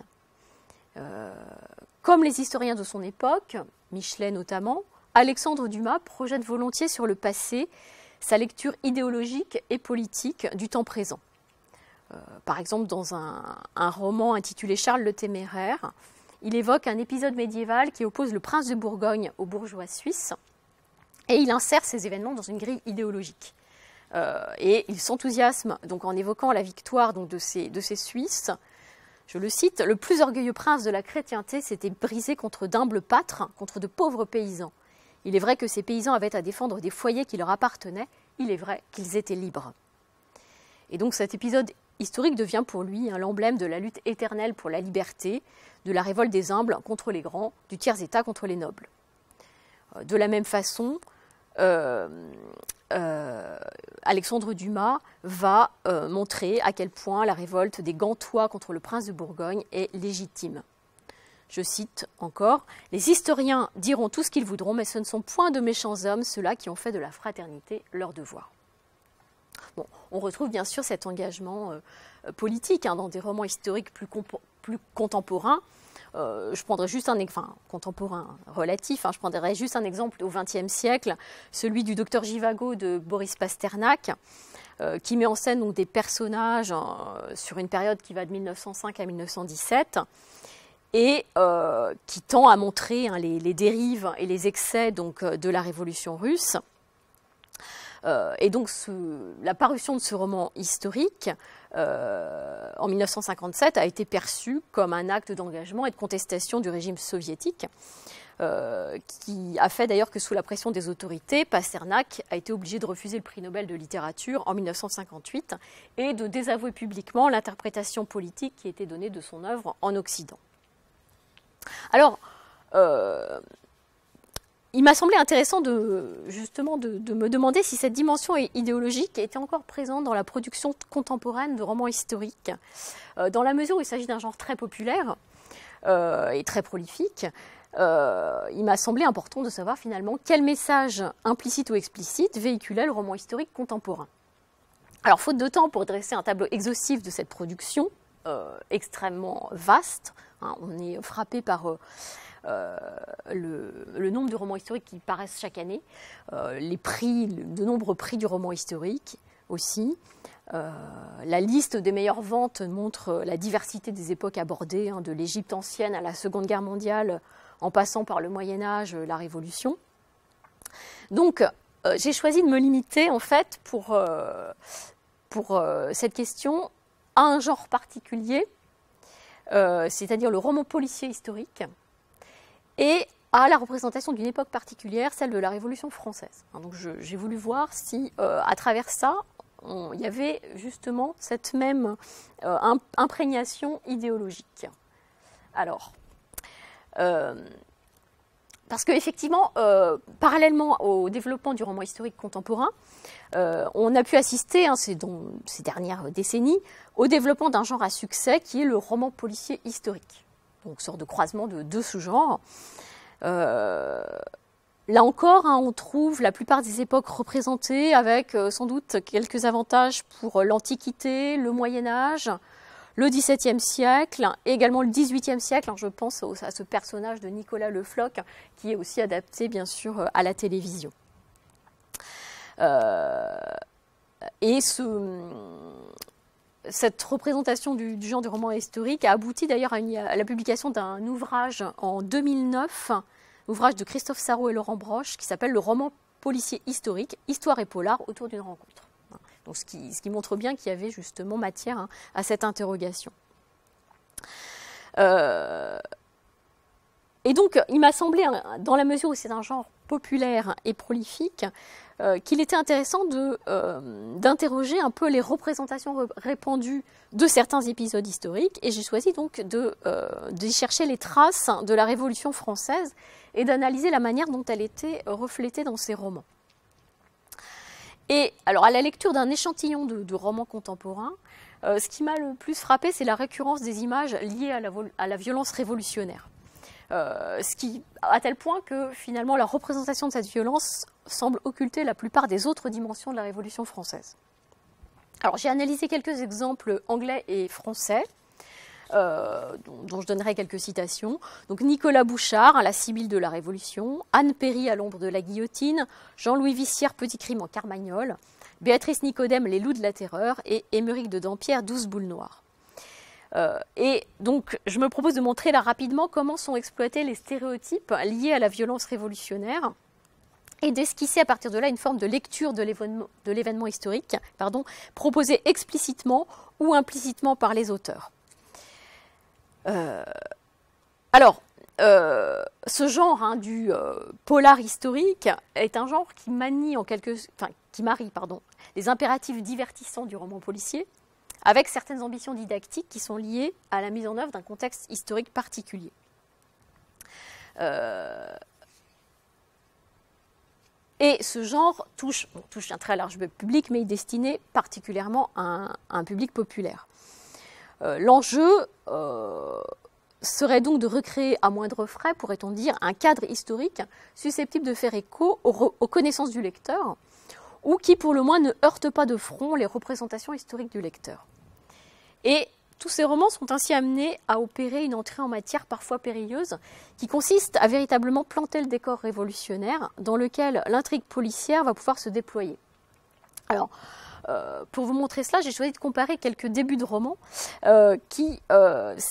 Comme les historiens de son époque, Michelet notamment, Alexandre Dumas projette volontiers sur le passé sa lecture idéologique et politique du temps présent. Par exemple, dans un roman intitulé Charles le Téméraire, il évoque un épisode médiéval qui oppose le prince de Bourgogne aux bourgeois suisses, et il insère ces événements dans une grille idéologique. Et il s'enthousiasme donc en évoquant la victoire donc, de ces Suisses. Je le cite, « Le plus orgueilleux prince de la chrétienté s'était brisé contre d'humbles pâtres, contre de pauvres paysans. Il est vrai que ces paysans avaient à défendre des foyers qui leur appartenaient, il est vrai qu'ils étaient libres. » Et donc cet épisode historique devient pour lui l'emblème de la lutte éternelle pour la liberté, de la révolte des humbles contre les grands, du tiers-état contre les nobles. De la même façon, Alexandre Dumas va montrer à quel point la révolte des Gantois contre le prince de Bourgogne est légitime. Je cite encore, « Les historiens diront tout ce qu'ils voudront, mais ce ne sont point de méchants hommes, ceux-là qui ont fait de la fraternité leur devoir. » Bon, on retrouve bien sûr cet engagement politique dans des romans historiques plus contemporains. Je prendrai juste contemporain relatif, je prendrai juste un exemple au XXe siècle, celui du docteur Givago de Boris Pasternak, qui met en scène donc, des personnages sur une période qui va de 1905 à 1917 et qui tend à montrer les dérives et les excès donc, de la révolution russe. Et donc la parution de ce roman historique en 1957 a été perçue comme un acte d'engagement et de contestation du régime soviétique, qui a fait d'ailleurs que sous la pression des autorités, Pasternak a été obligé de refuser le prix Nobel de littérature en 1958 et de désavouer publiquement l'interprétation politique qui était donnée de son œuvre en Occident. Alors, il m'a semblé intéressant justement de me demander si cette dimension idéologique était encore présente dans la production contemporaine de romans historiques, dans la mesure où il s'agit d'un genre très populaire et très prolifique. Il m'a semblé important de savoir finalement quel message implicite ou explicite véhiculait le roman historique contemporain. Alors, faute de temps pour dresser un tableau exhaustif de cette production extrêmement vaste, hein, on est frappé par le nombre de romans historiques qui paraissent chaque année, de nombreux prix du roman historique aussi. La liste des meilleures ventes montre la diversité des époques abordées, hein, de l'Égypte ancienne à la Seconde Guerre mondiale, en passant par le Moyen-Âge, la Révolution. Donc, j'ai choisi de me limiter, en fait, pour cette question, à un genre particulier, c'est-à-dire le roman policier historique, et à la représentation d'une époque particulière, celle de la Révolution française. Donc, j'ai voulu voir si, à travers ça, il y avait justement cette même imprégnation idéologique. Alors, parce qu'effectivement, parallèlement au développement du roman historique contemporain, on a pu assister, hein, ces dernières décennies, au développement d'un genre à succès qui est le roman policier historique. Donc, sorte de croisement de deux sous-genres. Là encore, hein, on trouve la plupart des époques représentées avec sans doute quelques avantages pour l'Antiquité, le Moyen-Âge, le XVIIe siècle et également le XVIIIe siècle. Alors, je pense à ce personnage de Nicolas Le Floch qui est aussi adapté bien sûr à la télévision. Et cette représentation du genre du roman historique a abouti d'ailleurs à la publication d'un ouvrage en 2009, ouvrage de Christophe Sarraud et Laurent Broche, qui s'appelle « Le roman policier historique, histoire et polar autour d'une rencontre ». Donc, ce qui montre bien qu'il y avait justement matière, hein, à cette interrogation. Et donc, il m'a semblé, dans la mesure où c'est un genre populaire et prolifique, qu'il était intéressant d'interroger un peu les représentations répandues de certains épisodes historiques, et j'ai choisi donc d'y chercher les traces de la Révolution française et d'analyser la manière dont elle était reflétée dans ces romans. Et alors, à la lecture d'un échantillon de romans contemporains, ce qui m'a le plus frappé, c'est la récurrence des images liées à la violence révolutionnaire. À tel point que finalement la représentation de cette violence semble occulter la plupart des autres dimensions de la Révolution française. Alors, j'ai analysé quelques exemples anglais et français, dont je donnerai quelques citations. Donc, Nicolas Bouchard, La Sibylle de la Révolution, Anne Perry, À l'ombre de la guillotine, Jean-Louis Vissière, Petit crime en Carmagnole, Béatrice Nicodème, Les loups de la terreur, et Émeric de Dampierre, 12 boules noires. Et donc, je me propose de montrer là rapidement comment sont exploités les stéréotypes liés à la violence révolutionnaire et d'esquisser à partir de là une forme de lecture de l'événement historique, proposée explicitement ou implicitement par les auteurs. Ce genre, hein, du polar historique est un genre qui marie les impératifs divertissants du roman policier avec certaines ambitions didactiques qui sont liées à la mise en œuvre d'un contexte historique particulier. Et ce genre touche un très large public, mais est destiné particulièrement à un public populaire. L'enjeu serait donc de recréer à moindre frais, pourrait-on dire, un cadre historique susceptible de faire écho aux connaissances du lecteur, ou qui, pour le moins, ne heurte pas de front les représentations historiques du lecteur. Et tous ces romans sont ainsi amenés à opérer une entrée en matière parfois périlleuse, qui consiste à véritablement planter le décor révolutionnaire dans lequel l'intrigue policière va pouvoir se déployer. Alors, pour vous montrer cela, j'ai choisi de comparer quelques débuts de romans qui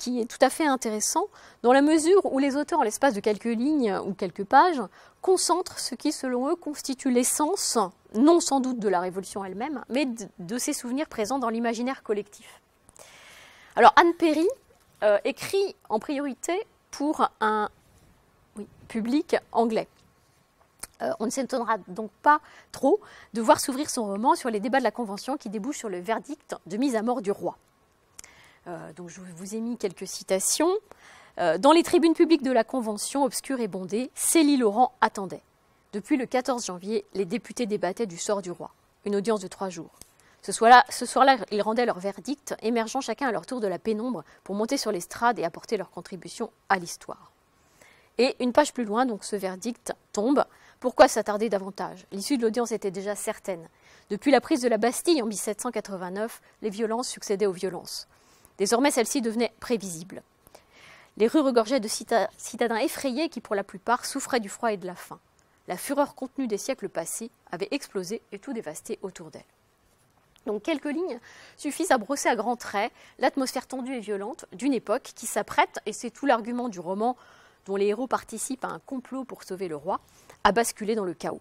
qui est tout à fait intéressant, dans la mesure où les auteurs, en l'espace de quelques lignes ou quelques pages, concentrent ce qui, selon eux, constitue l'essence, non sans doute de la Révolution elle-même, mais de ses souvenirs présents dans l'imaginaire collectif. Alors Anne Perry écrit en priorité pour un public anglais. On ne s'étonnera donc pas trop de voir s'ouvrir son roman sur les débats de la Convention qui débouchent sur le verdict de mise à mort du roi. Donc je vous ai mis quelques citations. Dans les tribunes publiques de la Convention, obscure et bondée, Célie Laurent attendait. Depuis le 14 janvier, les députés débattaient du sort du roi. Une audience de 3 jours. Ce soir-là, ils rendaient leur verdict, émergeant chacun à leur tour de la pénombre pour monter sur l'estrade et apporter leur contribution à l'histoire. Et une page plus loin, donc ce verdict tombe. Pourquoi s'attarder davantage? L'issue de l'audience était déjà certaine. Depuis la prise de la Bastille en 1789, les violences succédaient aux violences. Désormais, celles-ci devenaient prévisibles. Les rues regorgeaient de citadins effrayés qui, pour la plupart, souffraient du froid et de la faim. La fureur contenue des siècles passés avait explosé et tout dévasté autour d'elle. Donc quelques lignes suffisent à brosser à grands traits l'atmosphère tendue et violente d'une époque qui s'apprête, et c'est tout l'argument du roman dont les héros participent à un complot pour sauver le roi, à basculer dans le chaos.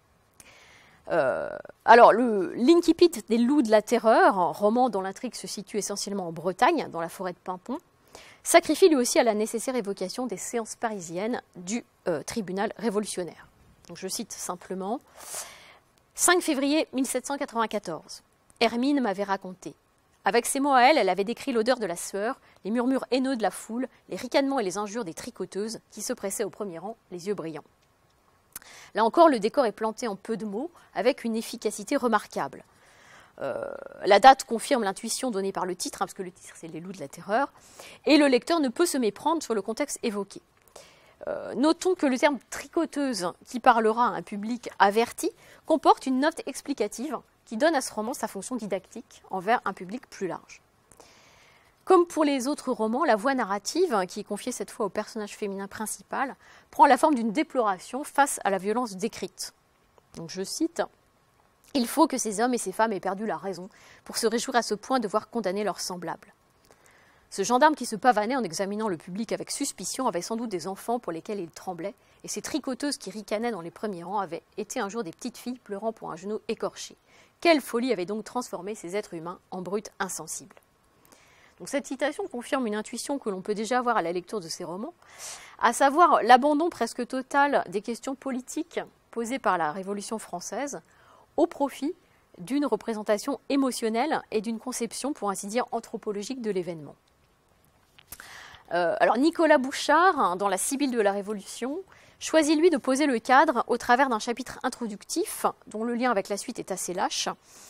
Alors, l'Incipit des Loups de la Terreur, un roman dont l'intrigue se situe essentiellement en Bretagne, dans la forêt de Pimpon, sacrifie lui aussi à la nécessaire évocation des séances parisiennes du tribunal révolutionnaire. Donc, je cite simplement « 5 février 1794. Hermine m'avait raconté. Avec ces mots à elle, elle avait décrit l'odeur de la sueur, les murmures haineux de la foule, les ricanements et les injures des tricoteuses qui se pressaient au premier rang, les yeux brillants. Là encore, le décor est planté en peu de mots, avec une efficacité remarquable. La date confirme l'intuition donnée par le titre, parce que le titre c'est Les Loups de la Terreur, et le lecteur ne peut se méprendre sur le contexte évoqué. Notons que le terme tricoteuse, qui parlera à un public averti, comporte une note explicative qui donne à ce roman sa fonction didactique envers un public plus large. Comme pour les autres romans, la voix narrative, qui est confiée cette fois au personnage féminin principal, prend la forme d'une déploration face à la violence décrite. Donc je cite « Il faut que ces hommes et ces femmes aient perdu la raison pour se réjouir à ce point de voir condamner leurs semblables. » Ce gendarme qui se pavanait en examinant le public avec suspicion avait sans doute des enfants pour lesquels il tremblait, et ces tricoteuses qui ricanaient dans les premiers rangs avaient été un jour des petites filles pleurant pour un genou écorché. Quelle folie avait donc transformé ces êtres humains en brutes insensibles. Donc cette citation confirme une intuition que l'on peut déjà avoir à la lecture de ces romans, à savoir l'abandon presque total des questions politiques posées par la Révolution française au profit d'une représentation émotionnelle et d'une conception, pour ainsi dire, anthropologique de l'événement. Alors Nicolas Bouchard, dans La Sibylle de la Révolution, choisit lui de poser le cadre au travers d'un chapitre introductif, dont le lien avec la suite est assez lâche.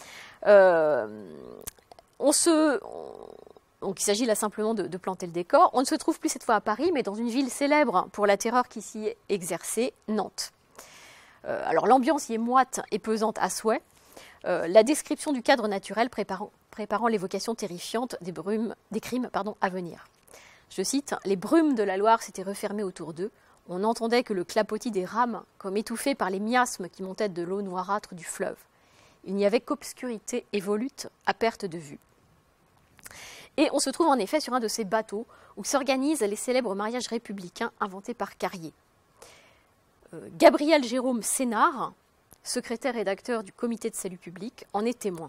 Donc il s'agit là simplement de planter le décor. On ne se trouve plus cette fois à Paris, mais dans une ville célèbre pour la terreur qui s'y est exercée, Nantes. Alors l'ambiance y est moite et pesante à souhait. La description du cadre naturel préparant l'évocation terrifiante des crimes à venir. Je cite « Les brumes de la Loire s'étaient refermées autour d'eux. On n'entendait que le clapotis des rames, comme étouffé par les miasmes qui montaient de l'eau noirâtre du fleuve. Il n'y avait qu'obscurité et volute à perte de vue. » Et on se trouve en effet sur un de ces bateaux où s'organisent les célèbres mariages républicains inventés par Carrier. Gabriel Jérôme Sénard, secrétaire rédacteur du Comité de salut public, en est témoin.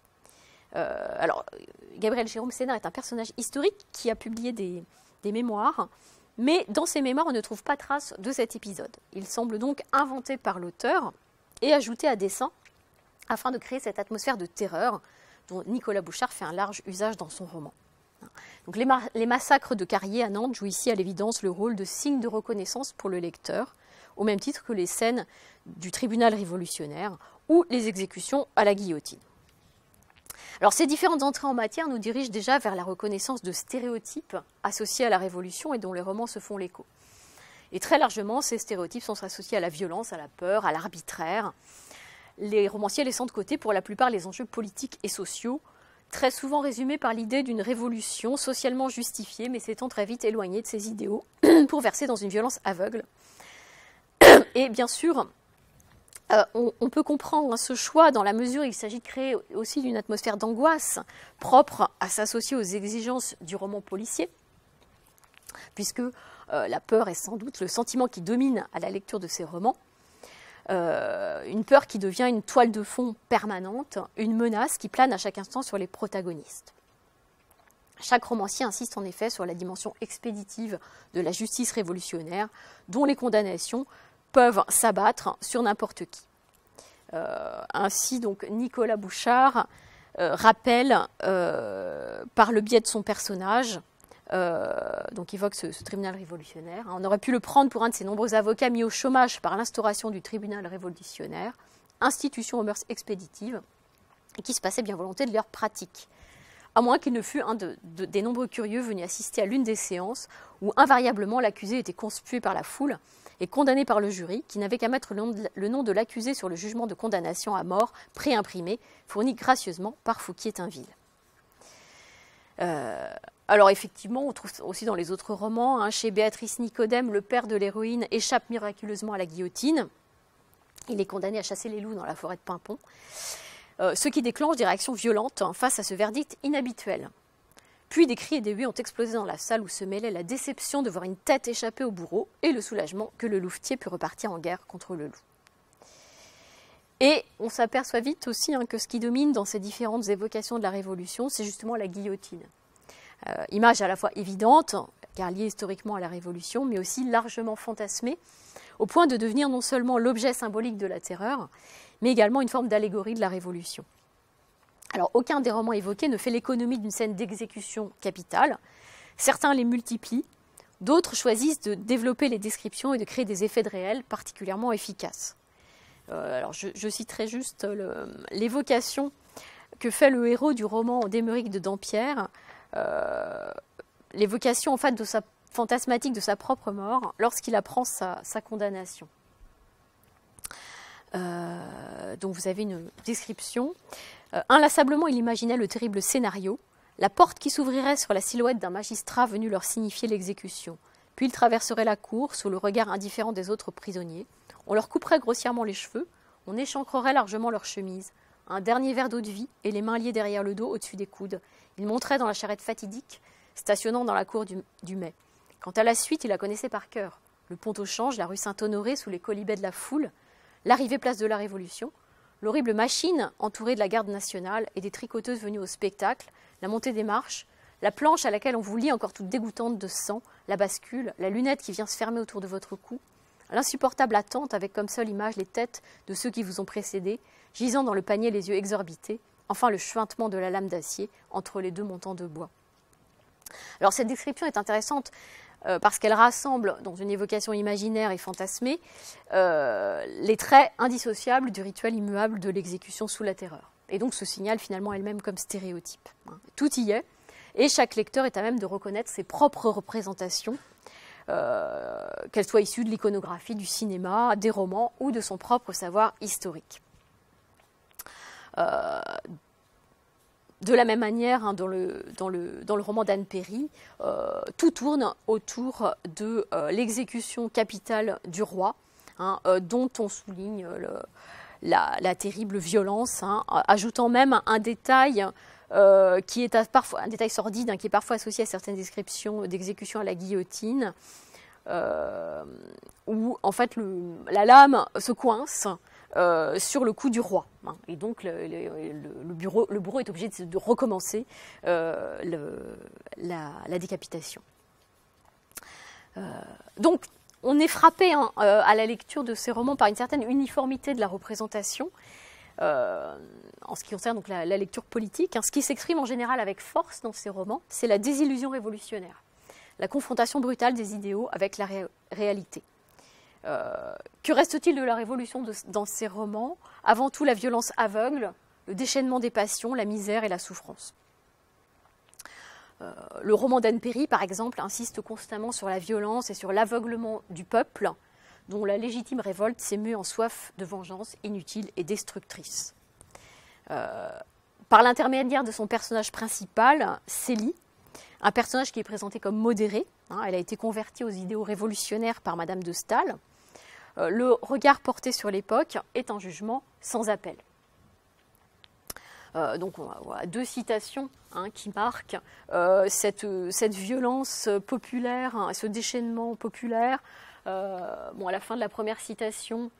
Gabriel Jérôme Sénard est un personnage historique qui a publié des mémoires, mais dans ces mémoires, on ne trouve pas trace de cet épisode. Il semble donc inventé par l'auteur et ajouté à dessein afin de créer cette atmosphère de terreur dont Nicolas Bouchard fait un large usage dans son roman. Donc les massacres de Carrier à Nantes jouent ici à l'évidence le rôle de signe de reconnaissance pour le lecteur, au même titre que les scènes du tribunal révolutionnaire ou les exécutions à la guillotine. Alors ces différentes entrées en matière nous dirigent déjà vers la reconnaissance de stéréotypes associés à la Révolution et dont les romans se font l'écho. Et très largement, ces stéréotypes sont associés à la violence, à la peur, à l'arbitraire. Les romanciers laissant de côté pour la plupart les enjeux politiques et sociaux, très souvent résumés par l'idée d'une révolution socialement justifiée, mais s'étant très vite éloignée de ses idéaux pour verser dans une violence aveugle. Et bien sûr, on peut comprendre ce choix dans la mesure où il s'agit de créer aussi une atmosphère d'angoisse propre à s'associer aux exigences du roman policier. puisque la peur est sans doute le sentiment qui domine à la lecture de ces romans, une peur qui devient une toile de fond permanente, une menace qui plane à chaque instant sur les protagonistes. Chaque romancier insiste en effet sur la dimension expéditive de la justice révolutionnaire, dont les condamnations peuvent s'abattre sur n'importe qui. Ainsi, donc, Nicolas Bouchard rappelle, par le biais de son personnage, donc évoque ce tribunal révolutionnaire. On aurait pu le prendre pour un de ces nombreux avocats mis au chômage par l'instauration du tribunal révolutionnaire, institution aux mœurs expéditives, et qui se passait bien volonté de leur pratique. À moins qu'il ne fût un des nombreux curieux venus assister à l'une des séances où invariablement l'accusé était conspué par la foule et condamné par le jury, qui n'avait qu'à mettre le nom de l'accusé sur le jugement de condamnation à mort préimprimé, fourni gracieusement par Fouquier-Tinville. Alors effectivement, on trouve aussi dans les autres romans, chez Béatrice Nicodème, le père de l'héroïne échappe miraculeusement à la guillotine. Il est condamné à chasser les loups dans la forêt de Pimpon. Ce qui déclenche des réactions violentes face à ce verdict inhabituel. Puis des cris et des huées ont explosé dans la salle où se mêlait la déception de voir une tête échapper au bourreau et le soulagement que le louvetier put repartir en guerre contre le loup. Et on s'aperçoit vite aussi que ce qui domine dans ces différentes évocations de la Révolution, c'est justement la guillotine. Image à la fois évidente, car liée historiquement à la Révolution, mais aussi largement fantasmée, au point de devenir non seulement l'objet symbolique de la terreur, mais également une forme d'allégorie de la Révolution. Alors, aucun des romans évoqués ne fait l'économie d'une scène d'exécution capitale. Certains les multiplient, d'autres choisissent de développer les descriptions et de créer des effets de réel particulièrement efficaces. Alors, je citerai juste l'évocation que fait le héros du roman d'Émeric de Dampierre, l'évocation en fait de sa fantasmatique de sa propre mort lorsqu'il apprend sa condamnation. Donc vous avez une description. Inlassablement, il imaginait le terrible scénario, la porte qui s'ouvrirait sur la silhouette d'un magistrat venu leur signifier l'exécution. Puis il traverserait la cour sous le regard indifférent des autres prisonniers. On leur couperait grossièrement les cheveux, on échancrerait largement leurs chemises. Un dernier verre d'eau de vie et les mains liées derrière le dos au-dessus des coudes. Il monterait dans la charrette fatidique, stationnant dans la cour du Mai. Quant à la suite, il la connaissait par cœur. Le pont au Change, la rue Saint-Honoré sous les colibets de la foule, l'arrivée place de la Révolution, l'horrible machine entourée de la garde nationale et des tricoteuses venues au spectacle, la montée des marches, la planche à laquelle on vous lie encore toute dégoûtante de sang, la bascule, la lunette qui vient se fermer autour de votre cou, l'insupportable attente avec comme seule image les têtes de ceux qui vous ont précédés, gisant dans le panier les yeux exorbités, enfin le chuintement de la lame d'acier entre les deux montants de bois. Alors cette description est intéressante parce qu'elle rassemble, dans une évocation imaginaire et fantasmée, les traits indissociables du rituel immuable de l'exécution sous la terreur. Et donc se signale finalement elle-même comme stéréotype. Tout y est, et chaque lecteur est à même de reconnaître ses propres représentations, qu'elles soient issues de l'iconographie, du cinéma, des romans ou de son propre savoir historique. De la même manière, dans le roman d'Anne Perry, tout tourne autour de l'exécution capitale du roi, dont on souligne la terrible violence, ajoutant même un détail qui est parfois un détail sordide, qui est parfois associé à certaines descriptions d'exécution à la guillotine, où en fait la lame se coince sur le cou du roi. Et donc le bourreau est obligé de recommencer la décapitation. Donc on est frappé à la lecture de ces romans par une certaine uniformité de la représentation en ce qui concerne donc la lecture politique. Ce qui s'exprime en général avec force dans ces romans, c'est la désillusion révolutionnaire, la confrontation brutale des idéaux avec la réalité. Que reste-t-il de la Révolution dans ces romans? Avant tout, la violence aveugle, le déchaînement des passions, la misère et la souffrance. Le roman d'Anne Perry, par exemple, insiste constamment sur la violence et sur l'aveuglement du peuple, dont la légitime révolte s'émeut en soif de vengeance inutile et destructrice. Par l'intermédiaire de son personnage principal, Célie, un personnage qui est présenté comme modéré, elle a été convertie aux idéaux révolutionnaires par Madame de Staël. Le regard porté sur l'époque est un jugement sans appel. Donc on a 2 citations qui marquent cette violence populaire, ce déchaînement populaire. À la fin de la première citation,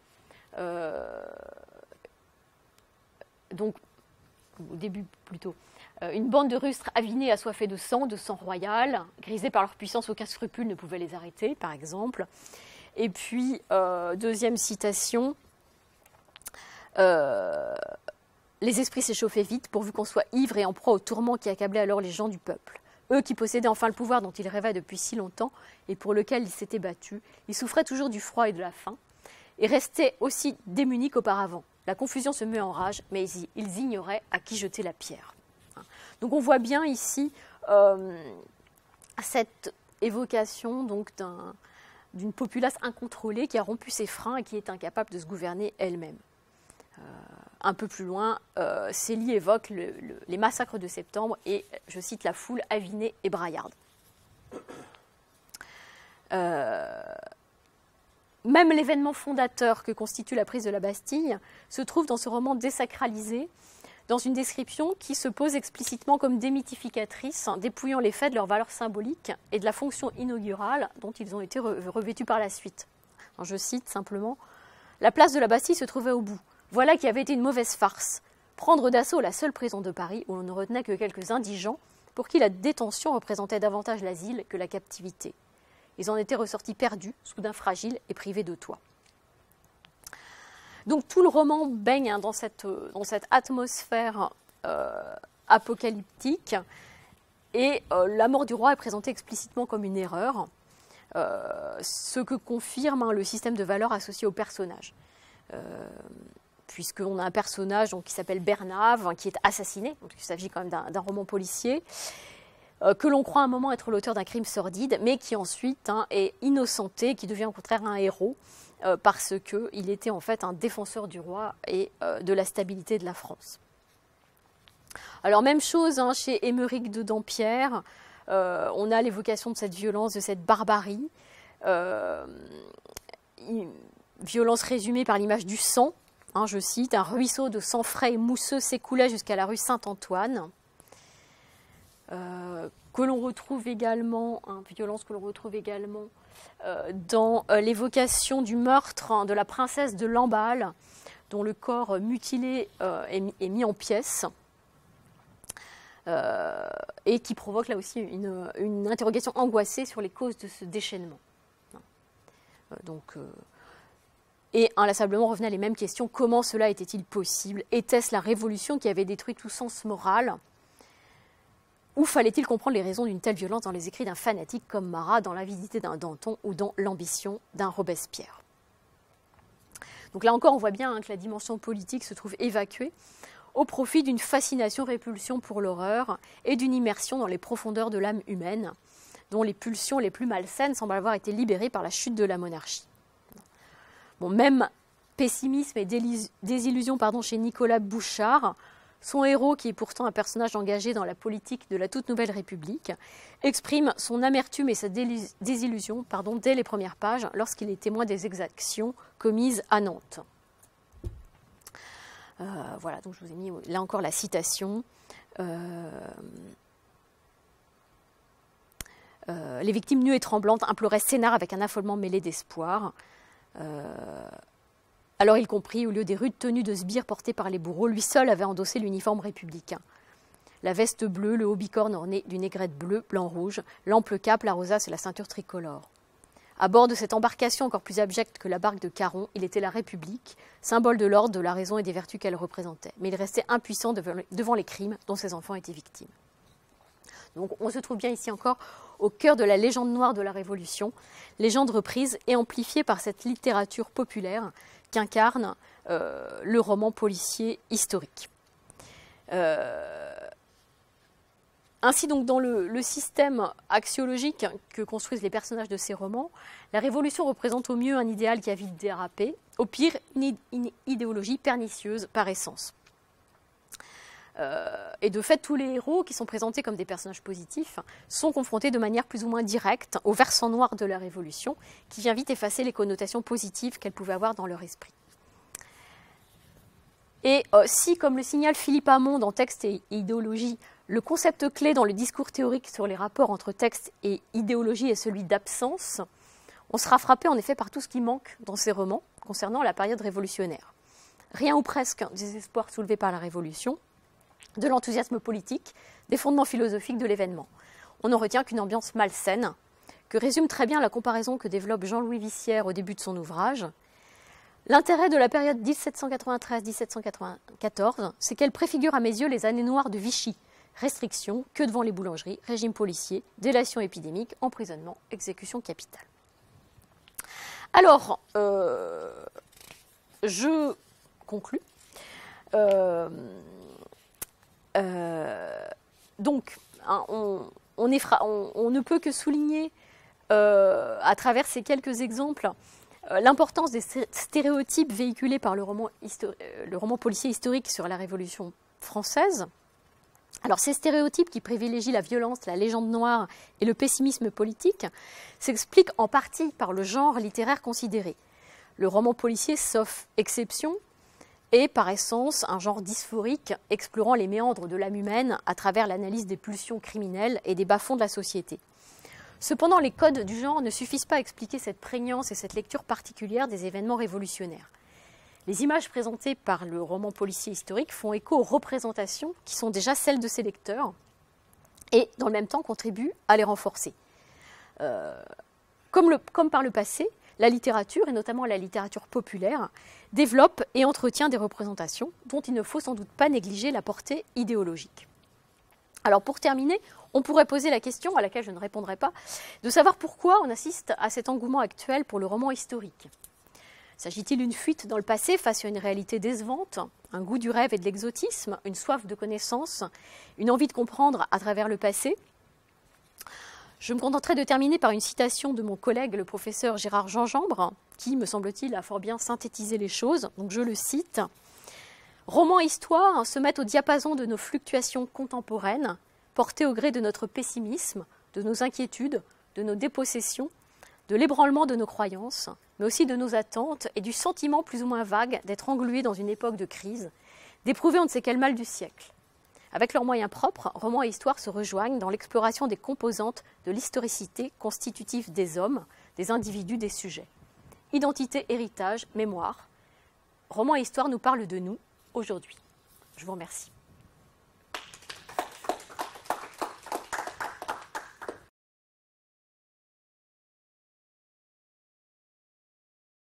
donc au début plutôt, une bande de rustres avinés, assoiffés de sang royal, grisés par leur puissance, aucun scrupule ne pouvait les arrêter, par exemple. Et puis, deuxième citation, les esprits s'échauffaient vite, pourvu qu'on soit ivre et en proie au tourment qui accablait alors les gens du peuple. Eux qui possédaient enfin le pouvoir dont ils rêvaient depuis si longtemps et pour lequel ils s'étaient battus, ils souffraient toujours du froid et de la faim, et restaient aussi démunis qu'auparavant. La confusion se met en rage, mais ils ignoraient à qui jeter la pierre. Donc on voit bien ici cette évocation donc d'une populace incontrôlée qui a rompu ses freins et qui est incapable de se gouverner elle-même. Un peu plus loin, Célie évoque les massacres de septembre et, je cite, la foule avinée et braillarde. Même l'événement fondateur que constitue la prise de la Bastille se trouve dans ce roman désacralisé, dans une description qui se pose explicitement comme démythificatrice, dépouillant les faits de leur valeur symbolique et de la fonction inaugurale dont ils ont été revêtus par la suite. Alors, je cite simplement « La place de la Bastille se trouvait au bout. Voilà qui avait été une mauvaise farce. Prendre d'assaut la seule prison de Paris où l'on ne retenait que quelques indigents pour qui la détention représentait davantage l'asile que la captivité. Ils en étaient ressortis perdus, soudain fragiles et privés de toit. » Donc tout le roman baigne dans cette atmosphère apocalyptique et la mort du roi est présentée explicitement comme une erreur, ce que confirme le système de valeurs associé au personnage. Puisqu'on a un personnage qui s'appelle Bernave, qui est assassiné, donc il s'agit quand même d'un roman policier, que l'on croit à un moment être l'auteur d'un crime sordide, mais qui ensuite est innocenté, qui devient au contraire un héros, parce qu'il était en fait un défenseur du roi et de la stabilité de la France. Alors même chose chez Émeric de Dampierre, on a l'évocation de cette violence, de cette barbarie, violence résumée par l'image du sang. Je cite, « Un ruisseau de sang frais et mousseux s'écoulait jusqu'à la rue Saint-Antoine », que l'on retrouve également, violence que l'on retrouve également dans l'évocation du meurtre de la princesse de Lamballe, dont le corps mutilé est mis en pièces, et qui provoque là aussi une interrogation angoissée sur les causes de ce déchaînement. Et inlassablement revenaient les mêmes questions. Comment cela était-il possible? Était-ce la révolution qui avait détruit tout sens moral? Ou fallait-il comprendre les raisons d'une telle violence dans les écrits d'un fanatique comme Marat, dans l'avidité d'un Danton ou dans l'ambition d'un Robespierre? Donc là encore, on voit bien que la dimension politique se trouve évacuée au profit d'une fascination-répulsion pour l'horreur et d'une immersion dans les profondeurs de l'âme humaine, dont les pulsions les plus malsaines semblent avoir été libérées par la chute de la monarchie. Bon, même pessimisme et désillusion chez Nicolas Bouchard, son héros, qui est pourtant un personnage engagé dans la politique de la toute nouvelle République, exprime son amertume et sa désillusion dès les premières pages lorsqu'il est témoin des exactions commises à Nantes. Voilà, donc je vous ai mis là encore la citation. Les victimes nues et tremblantes imploraient Sénart avec un affolement mêlé d'espoir. Alors il comprit, au lieu des rudes tenues de sbires portées par les bourreaux, lui seul avait endossé l'uniforme républicain. La veste bleue, le haut bicorne orné d'une aigrette bleue, blanc-rouge, l'ample cape, la rosace et la ceinture tricolore. À bord de cette embarcation encore plus abjecte que la barque de Caron, il était la République, symbole de l'ordre, de la raison et des vertus qu'elle représentait. Mais il restait impuissant devant les crimes dont ses enfants étaient victimes. Donc on se trouve bien ici encore au cœur de la légende noire de la Révolution, légende reprise et amplifiée par cette littérature populaire qu'incarne le roman policier historique. Ainsi donc dans le système axiologique que construisent les personnages de ces romans, la Révolution représente au mieux un idéal qui a vite dérapé, au pire une idéologie pernicieuse par essence. Et de fait, tous les héros qui sont présentés comme des personnages positifs sont confrontés de manière plus ou moins directe au versant noir de la Révolution, qui vient vite effacer les connotations positives qu'elle pouvait avoir dans leur esprit. Et si, comme le signale Philippe Hamon dans Texte et idéologie, le concept clé dans le discours théorique sur les rapports entre texte et idéologie est celui d'absence, on sera frappé en effet par tout ce qui manque dans ces romans concernant la période révolutionnaire. Rien ou presque des espoirs soulevés par la Révolution, de l'enthousiasme politique, des fondements philosophiques de l'événement. On n'en retient qu'une ambiance malsaine, que résume très bien la comparaison que développe Jean-Louis Wissière au début de son ouvrage. L'intérêt de la période 1793-1794, c'est qu'elle préfigure à mes yeux les années noires de Vichy. Restrictions, queue devant les boulangeries, régime policier, délation épidémique, emprisonnement, exécution capitale. Alors, je conclus. Donc, hein, on ne peut que souligner, à travers ces quelques exemples, l'importance des stéréotypes véhiculés par le roman policier historique sur la Révolution française. Alors, ces stéréotypes qui privilégient la violence, la légende noire et le pessimisme politique s'expliquent en partie par le genre littéraire considéré. Le roman policier, sauf exception, est par essence un genre dysphorique explorant les méandres de l'âme humaine à travers l'analyse des pulsions criminelles et des bas-fonds de la société. Cependant, les codes du genre ne suffisent pas à expliquer cette prégnance et cette lecture particulière des événements révolutionnaires. Les images présentées par le roman policier historique font écho aux représentations qui sont déjà celles de ses lecteurs et, dans le même temps, contribuent à les renforcer. Comme par le passé, la littérature, et notamment la littérature populaire, développe et entretient des représentations dont il ne faut sans doute pas négliger la portée idéologique. Alors pour terminer, on pourrait poser la question, à laquelle je ne répondrai pas, de savoir pourquoi on assiste à cet engouement actuel pour le roman historique. S'agit-il d'une fuite dans le passé face à une réalité décevante, un goût du rêve et de l'exotisme, une soif de connaissance, une envie de comprendre à travers le passé ? Je me contenterai de terminer par une citation de mon collègue, le professeur Gérard Gingembre, qui, me semble-t-il, a fort bien synthétisé les choses. Donc je le cite. « Roman et histoire se mettent au diapason de nos fluctuations contemporaines, portées au gré de notre pessimisme, de nos inquiétudes, de nos dépossessions, de l'ébranlement de nos croyances, mais aussi de nos attentes et du sentiment plus ou moins vague d'être englués dans une époque de crise, d'éprouver on ne sait quel mal du siècle. Avec leurs moyens propres, roman et histoire se rejoignent dans l'exploration des composantes de l'historicité constitutive des hommes, des individus, des sujets. Identité, héritage, mémoire. Roman et histoire nous parlent de nous aujourd'hui. Je vous remercie.